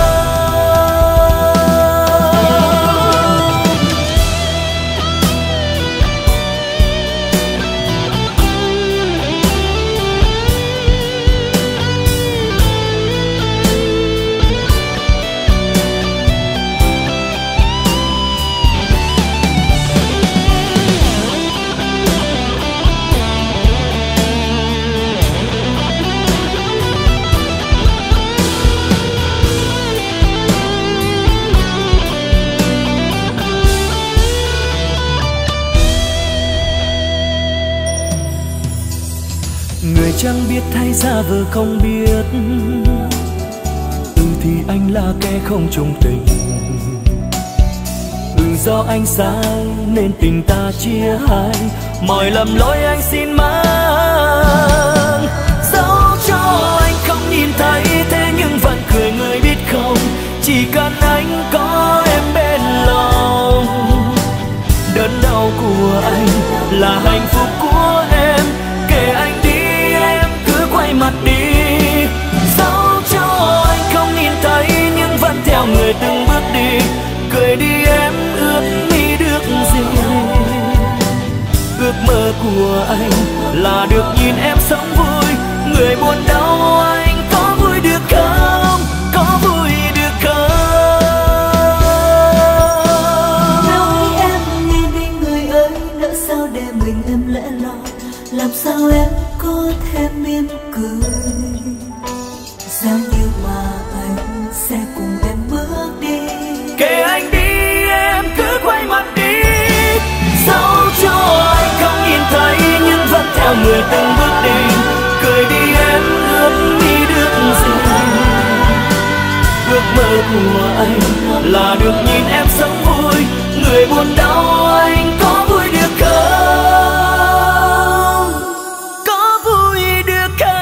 Người chẳng biết hay giả vờ không biết, thì anh là kẻ không chung tình. Do anh sai nên tình ta chia hai, mọi lầm lỗi anh xin mang. Dẫu cho anh không nhìn thấy thế nhưng vẫn cười người biết không, chỉ cần anh có em bên lòng. Đớn đau của anh là hạnh phúc của em, kể anh đi em cứ quay mặt đi. Dẫu cho anh không nhìn thấy nhưng vẫn theo người từng bước đi, cười đi em ước mi được gì. Ước mơ của anh là được nhìn em sống vui, người buồn đau anh có vui được không, có vui được không. Nói em nghe đi người ơi, nỡ sao để mình em lẽ loi, làm sao em có thể mỉm cười. Giá như mà anh sẽ cùng em bước đi, kể anh đi em cứ quay mặt đi. Dẫu cho anh không nhìn thấy nhưng vẫn theo người từng bước đi, cười đi em ước mi được gì. Ước mơ của anh là được nhìn em sống vui, người buồn đau anh có vui được không, có vui được không.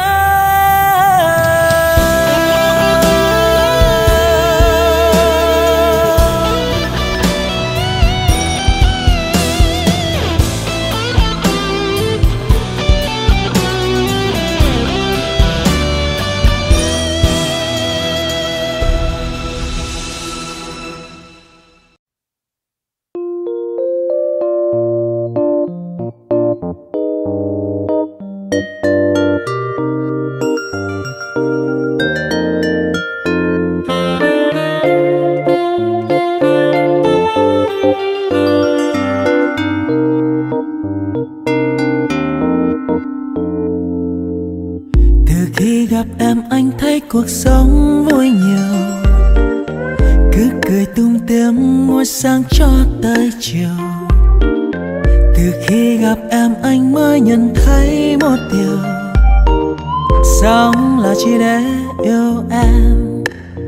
cuộc sống vui nhiều, cứ cười tung tiếng mỗi sáng cho tới chiều. Từ khi gặp em anh mới nhận thấy một điều, sống là chỉ để yêu em.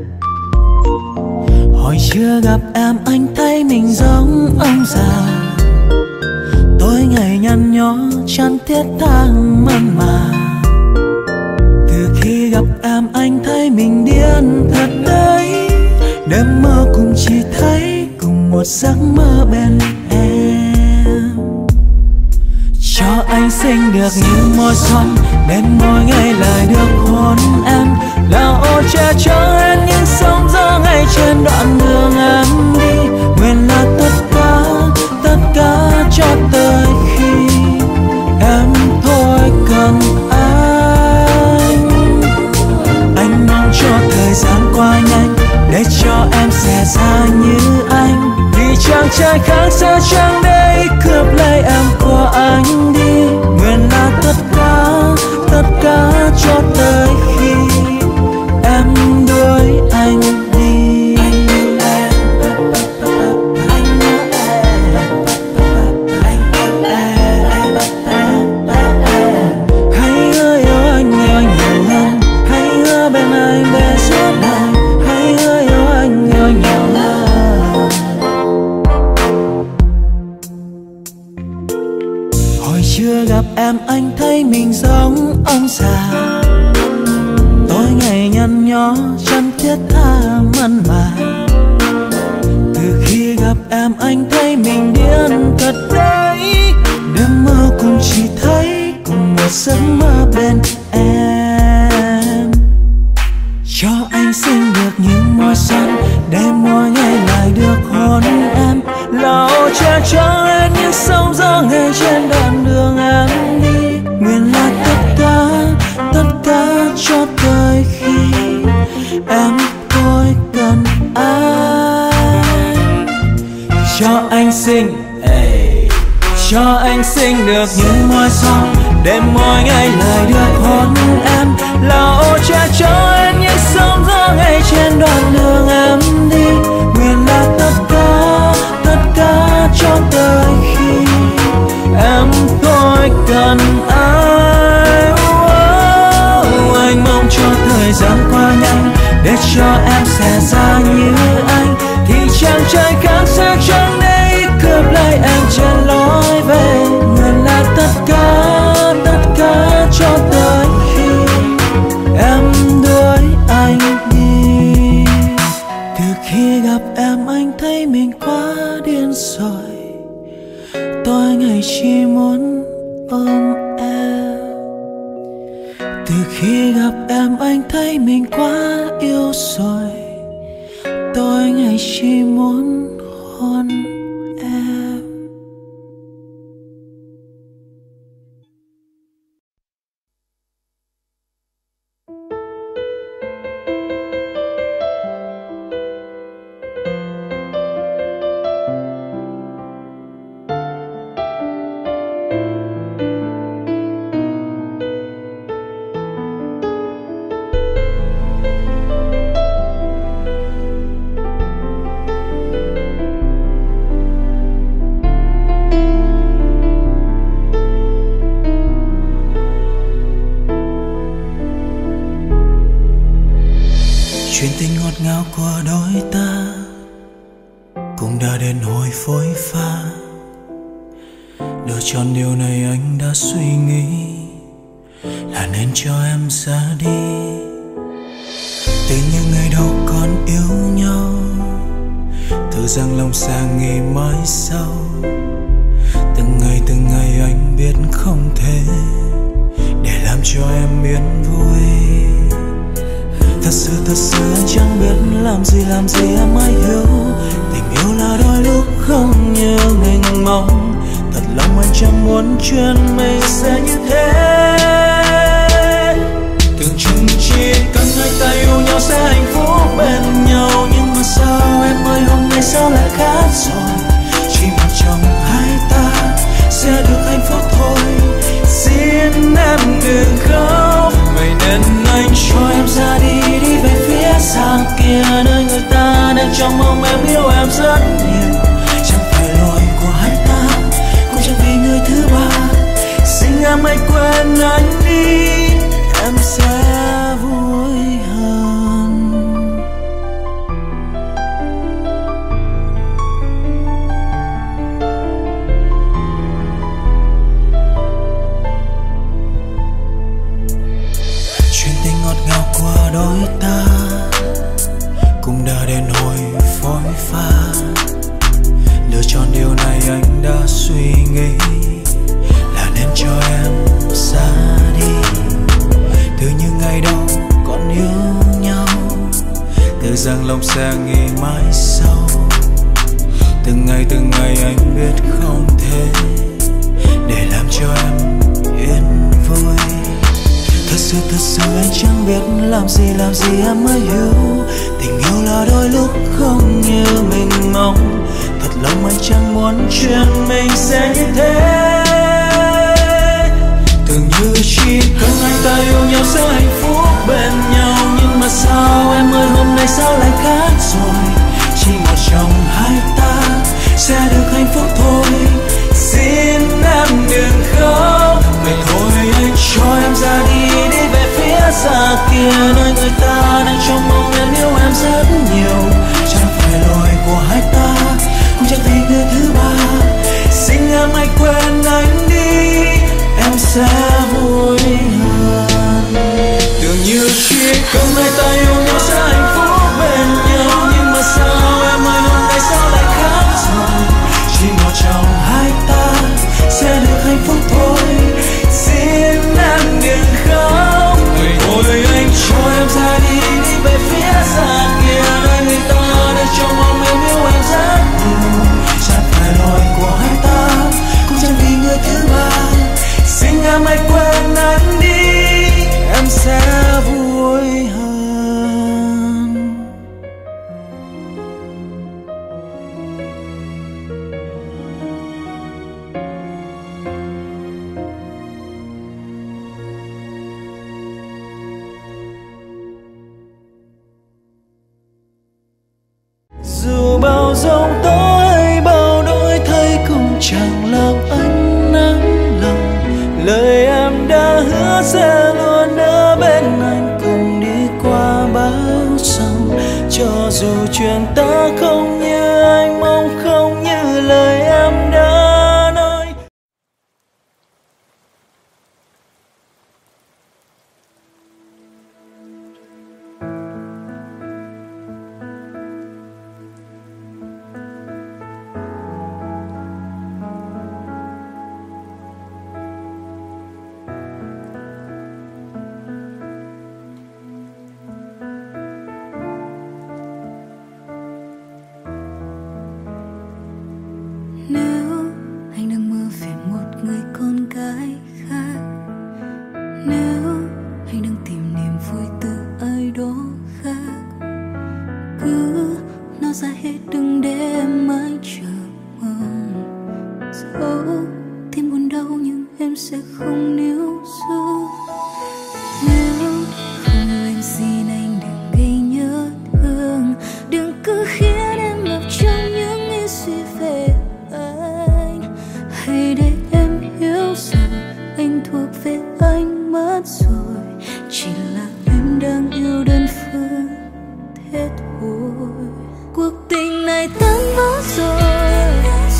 Hồi chưa gặp em anh thấy mình giống ông già, tối ngày nhăn nhó chăn thiết tha mặn mà. Từ khi gặp em anh thấy mình điên thật đấy, đêm mơ cũng chỉ thấy cùng một giấc mơ bên em. Cho anh xinh được như mùa xuân, đến mỗi ngày lại được hôn em, là ô che cho em những sóng gió ngay trên đoạn đường em đi. Nguyện là tất cả cho tới khi em sẽ ra như anh, vì chàng trai khác sẽ chẳng để cướp lấy em của anh đi. Nguyện là tất cả cho tới khi em đuổi anh đi. Hãy hứa yêu anh nhiều hơn, hãy hứa bên anh để suốt đời, hãy hứa yêu anh nhiều hơn. Hồi chưa gặp em anh thấy mình giống ông già, tối ngày nhăn nhó chân thiết tha mặn mà. Từ khi gặp em anh thấy mình điên thật đấy, đêm mơ cũng chỉ thấy cùng một giấc mơ bên em. Cho anh xin được những môi son để mỗi ngày lại được hôn em, là ô che cho hết những sóng gió ngay trên đoạn đường em đi. Nguyện là tất cả cho tới khi em thôi cần anh. Cho anh xin được những môi son để mỗi ngày lại được hôn em, là ô che cho hết những sóng gió ngay trên đoạn đường em đi. Nguyện là tất cả cho tới khi em thôi cần ai. Anh mong cho thời gian qua nhanh để cho em sẽ ra như anh, thì chàng trai khác sẽ chẳng để cướp lấy em trên lối về. Nguyện là tất cả cho tới khi em đuổi anh đi. Từ khi gặp em anh thấy mình quá điên rồi, tôi ngày chỉ muốn ôm em. Từ khi gặp em anh thấy mình quá yêu rồi, tôi ngày chỉ muốn hôn em. Chuyện tình ngọt ngào của đôi ta cũng đã đến hồi phôi pha. Lựa chọn điều này anh đã suy nghĩ là nên cho em ra đi. Từ những ngày đâu còn yêu nhau, thử rằng lòng xa nghĩ mãi sau. Từng ngày anh biết không thể để làm cho em biến vui. Thật sự anh chẳng biết làm gì em mới hiểu. Tình yêu là đôi lúc không như mình mong. Thật lòng anh chẳng muốn chuyện mình sẽ như thế. Tưởng chừng chỉ cần hai ta yêu nhau sẽ hạnh phúc bên nhau. Nhưng mà sao em ơi hôm nay sao lại khác rồi. Chỉ một trong hai ta sẽ được hạnh phúc thôi. Xin em đừng khóc. Vậy nên anh cho em ra đi, đi về phía xa kia, nơi người ta đang trong mong em yêu em rất nhiều. Chẳng phải lỗi của hai ta, cũng chẳng vì người thứ ba. Xin em hãy quên anh đi, em sẽ vui hơn. Chuyện tình ngọt ngào của đôi ta cũng đã đến hồi phôi pha. Lựa chọn điều này anh đã suy nghĩ là nên cho em ra đi. Từ những ngày đầu còn yêu nhau, từ rằng lòng sẽ nghĩ mãi sau. Từng ngày anh biết không thể để làm cho em yên vui. Thật sự thật sự anh chẳng biết làm gì em mới hiểu. Tình yêu là đôi lúc không như mình mong, thật lòng anh chẳng muốn chuyện mình sẽ như thế. Tưởng như chỉ cần anh ta yêu nhau sẽ hạnh phúc bên nhau, nhưng mà sao em ơi hôm nay sao lại khác rồi. Chỉ một trong hai ta sẽ được hạnh phúc thôi, xin em đừng khóc. Vậy thôi anh cho em ra đi về phía xa kia, nơi người ta đang trông mong em yêu em rất nhiều. Chẳng phải lỗi của hai ta, cũng chẳng vì người thứ ba. Xin em hãy quên anh đi, em sẽ vui hơn. Tưởng như chỉ cần hai ta yêu nhau sẽ hạnh phúc bên nhau, nhưng mà sao em ơi hôm nay sao lại khác rồi. Chỉ một trong hai ta sẽ được hạnh phúc thôi, xin em đừng khóc. Vậy thôi anh cho em ra đi về phía xa kia, nơi người ta đang trông mong em yêu em rất nhiều. Chẳng phải lỗi của hai ta, cũng chẳng vì người thứ ba. Xin em hãy quên anh đi, em sẽ vui hơn. Dù bao giông tố hay bao đổi thay cũng chẳng làm anh nắng lòng. Lời em đã hứa sẽ luôn ở bên anh cùng đi qua bão sông. Cho dù chuyện ta không như anh mong, không như lời em đã nói. Nếu anh đang mơ về một người con gái khác, nếu anh đang tìm niềm vui từ ai đó khác, cứ nói ra hết đừng để em mãi chờ mong. Dẫu tim buồn đau nhưng em sẽ không níu giữ. Nếu không yêu em xin anh đừng gây nhớ thương, đừng cứ khiến em ngập trong những nghĩ suy về anh. Hãy để em hiểu rằng anh thuộc về anh mất rồi, chỉ là em đang yêu đơn phương thế thôi. Cuộc tình này tan vỡ rồi,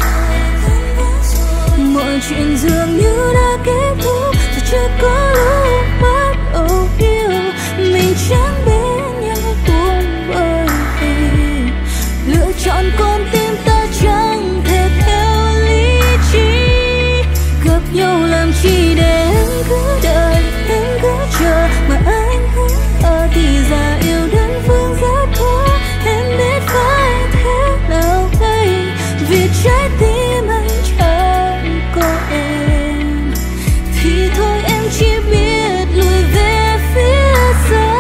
mọi chuyện dường như đã kết thúc rồi, chưa có lúc bắt đầu yêu. Mình chẳng bên nhau cũng bởi vì lựa chọn con tim ta chẳng thể theo lý trí. Gặp nhau làm chi để em cứ đợi, em cứ chờ mà anh hững ở thì ra yêu đơn phương rất khó. Em biết phải thế nào đây, vì trái tim anh chẳng có em. Thì thôi em chỉ biết lùi về phía xa.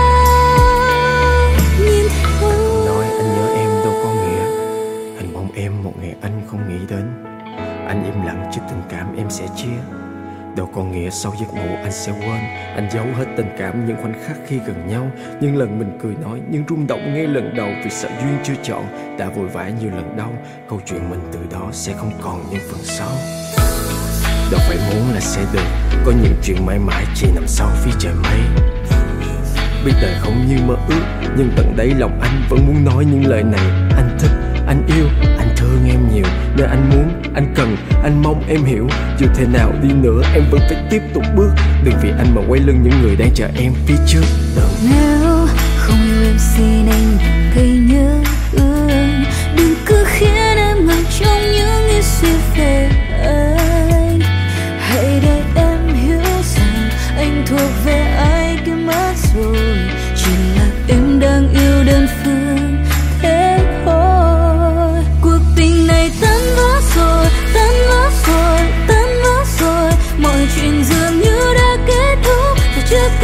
Nhìn thôi nói anh nhớ em đâu có nghĩa anh mong em một ngày anh không nghĩ đến. Anh im lặng trước tình cảm em sẽ chia, đâu có nghĩa sau giấc ngủ anh sẽ quên. Anh giấu hết tình cảm những khoảnh khắc khi gần nhau, những lần mình cười nói, những rung động ngay lần đầu vì sợ duyên chưa chọn. Đã vội vã nhiều lần đau, câu chuyện mình từ đó sẽ không còn những phần sau. Đâu phải muốn là sẽ được, có những chuyện mãi mãi chỉ nằm sau phía trời mây. Biết đời không như mơ ước, nhưng tận đáy lòng anh vẫn muốn nói những lời này. Anh thích, anh yêu, anh thương em nhiều, nơi anh muốn, anh cần, anh mong em hiểu. Dù thế nào đi nữa em vẫn phải tiếp tục bước, đừng vì anh mà quay lưng những người đang chờ em phía trước. Nếu không yêu em xin anh đừng gây nhớ thương, đừng cứ khiến em ngập trong những nghĩ suy về anh. Hãy để em hiểu rằng anh thuộc về ai kia mất rồi, chỉ là em đang yêu đơn phương thế thôi. Cuộc tình này tan vỡ rồi, tan vỡ rồi, tan vỡ rồi, mọi chuyện dường như đã kết thúc rồi, chưa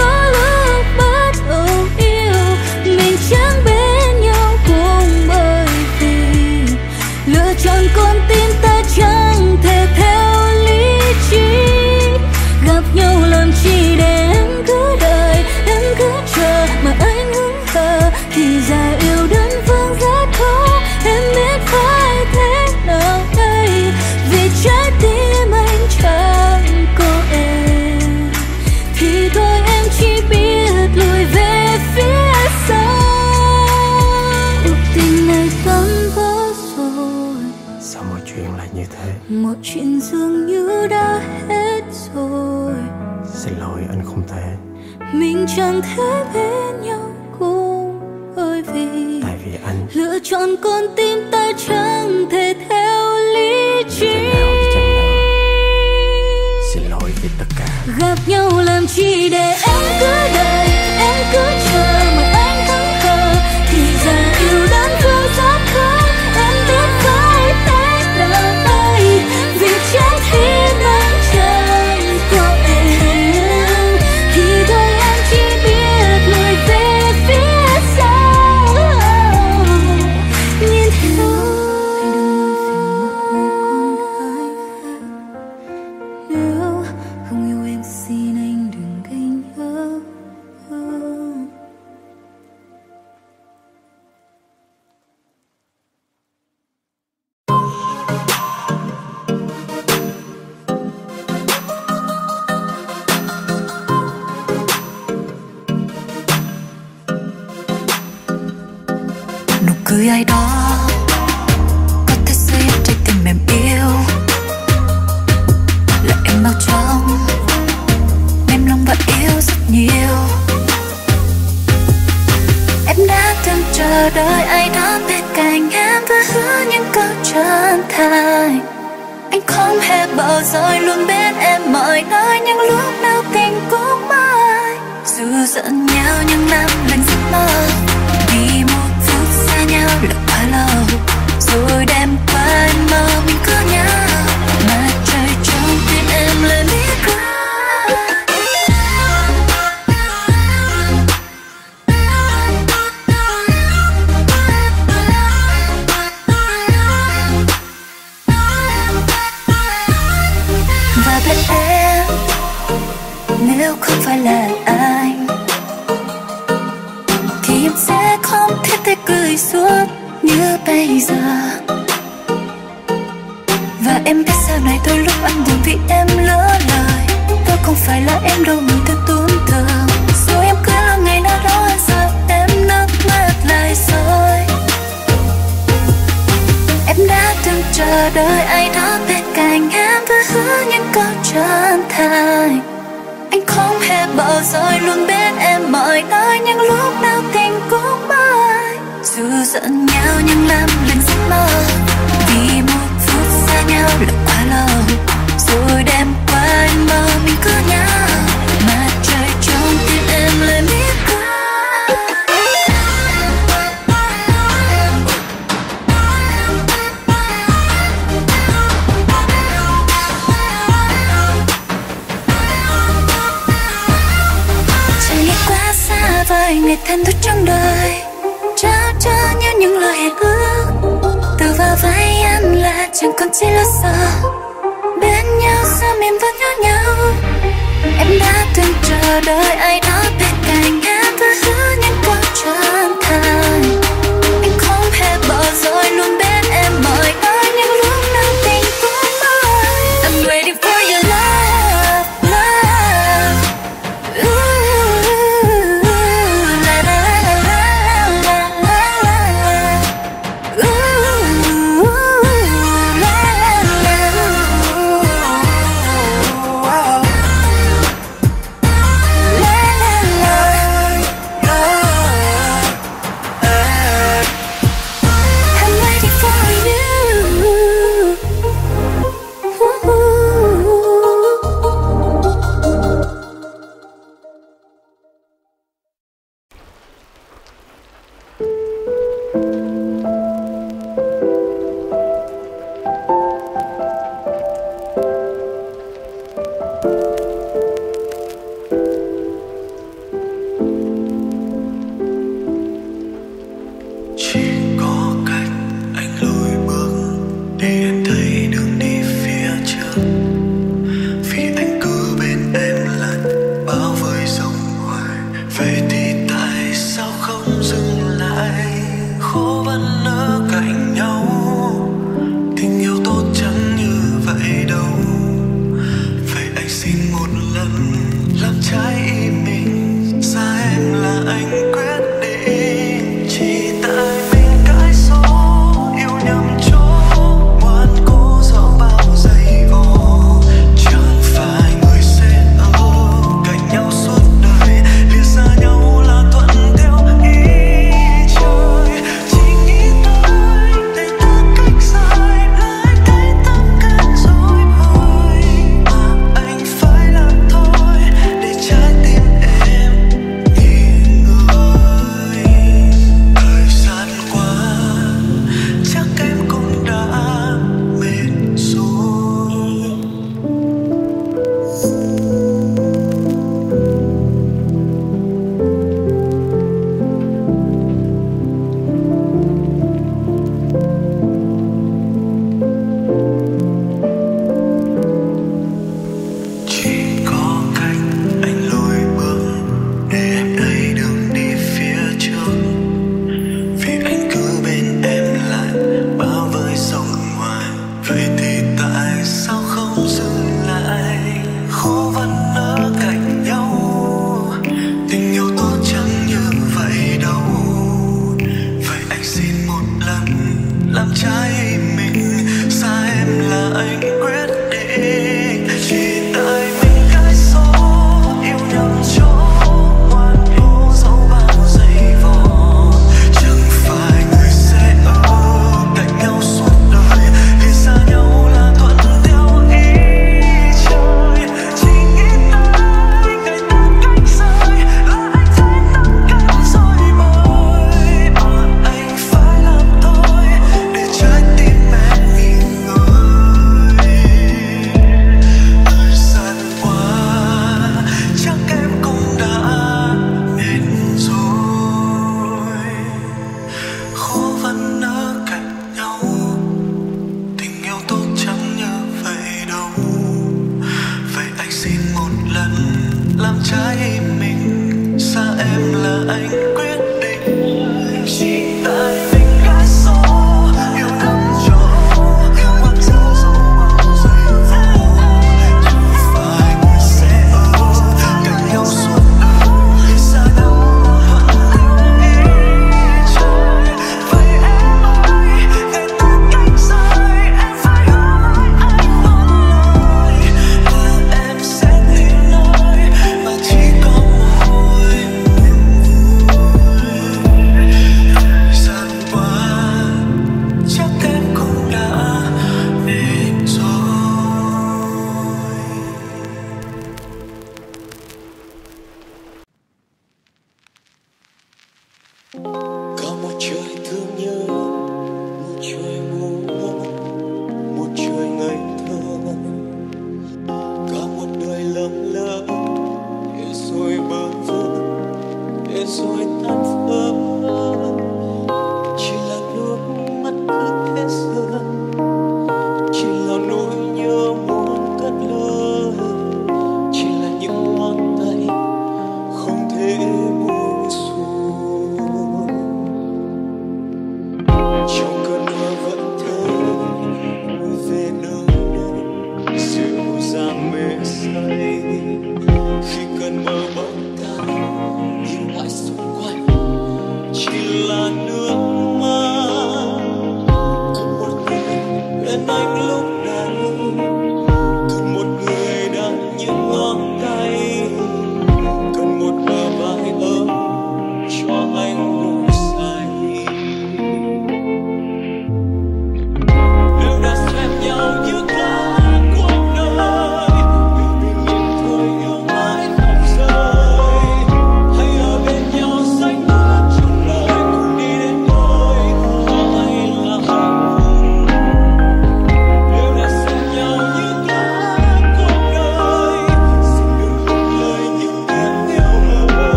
mọi chuyện dường như đã hết rồi. Xin lỗi, anh không thể. Mình chẳng thể bên nhau cùng, bởi vì tại vì anh lựa chọn con tim ta chẳng thể theo lý trí. Xin lỗi vì tất cả. Gặp nhau làm chi để em cứ đợi, em cứ chờ mà anh thẫn thờ. Thì giờ yêu đến phương gió khóc, em biết phải thế nào đây. Vì chết khi nắng chân của em, thì đôi em chỉ biết lùi về phía sau. Nhìn theo anh đừng ngờ phiền một người con gái khác. Nếu không yêu em xin anh đừng gây nhớ. Nụ cười ai đó có thể xây trái tim mềm yêu, là em bao trong mềm lòng và yêu rất nhiều. Em đã từng chờ đợi ai đó bên cạnh em và hứa những câu chân thành. Anh không hề bỏ rơi, luôn bên em mọi nơi, những lúc nào tình cũng mãi. Dù giận nhau nhưng năm lần giấc mơ, vì một phút xa nhau là quá lâu. Rồi đêm qua anh mơ mình có nhau, mà trời trong tim em lại biết rồi. Và bên em, nếu không phải là anh, thì em sẽ không thể cười suốt như bây giờ. Và em biết sau này đôi lúc anh buồn vì em lỡ lời. Tôi không phải là em đâu người ta tổn thương. Rồi em cứ lo ngày nào đó anh sợ em nước mắt lại rơi. Em đã từng chờ đợi ai đó bên cạnh em và hứa những câu chân thành. Anh không hề bỏ rơi, luôn bên em mọi nơi, những lúc nào tình cũng mãi. Dù giận nhau nhưng năm lần giấc mơ, vì một phút xa nhau là quá lâu. Rồi đêm qua anh mơ mình có nhau, mà trời trong tim em lại biết rồi. Chẳng nghĩ quá xa vời ngày thân thuộc trong đời, trao cho nhau những lời hẹn ước. Từ vào vai anh là chẳng còn chỉ lo sợ, bên nhau sao mềm vẫn nhớ nhau. Em đã từng chờ đợi ai đó bên cạnh em và hứa những câu chân thành. Anh không hề bỏ rơi, luôn bên em mọi nơi, những lúc nào tình cũng mãi. I'm waiting for your love, love. Ooh, la la la la la la. Ooh, la la I'm waiting for you. Chỉ có cách anh lùi bước để em thấy đường đi phía trước. Vì anh cứ bên em lẫn bao vơi sông hoài. Vậy thì tại sao không dừng lại? Khó vẫn ở cạnh nhau. Tình yêu tốt chẳng như vậy đâu. Vậy anh xin một lần làm trái ý mình. Xa em là anh quyết định. Chỉ tại mình cái số yêu nhầm chỗ ngoan cố dẫu bao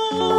lối.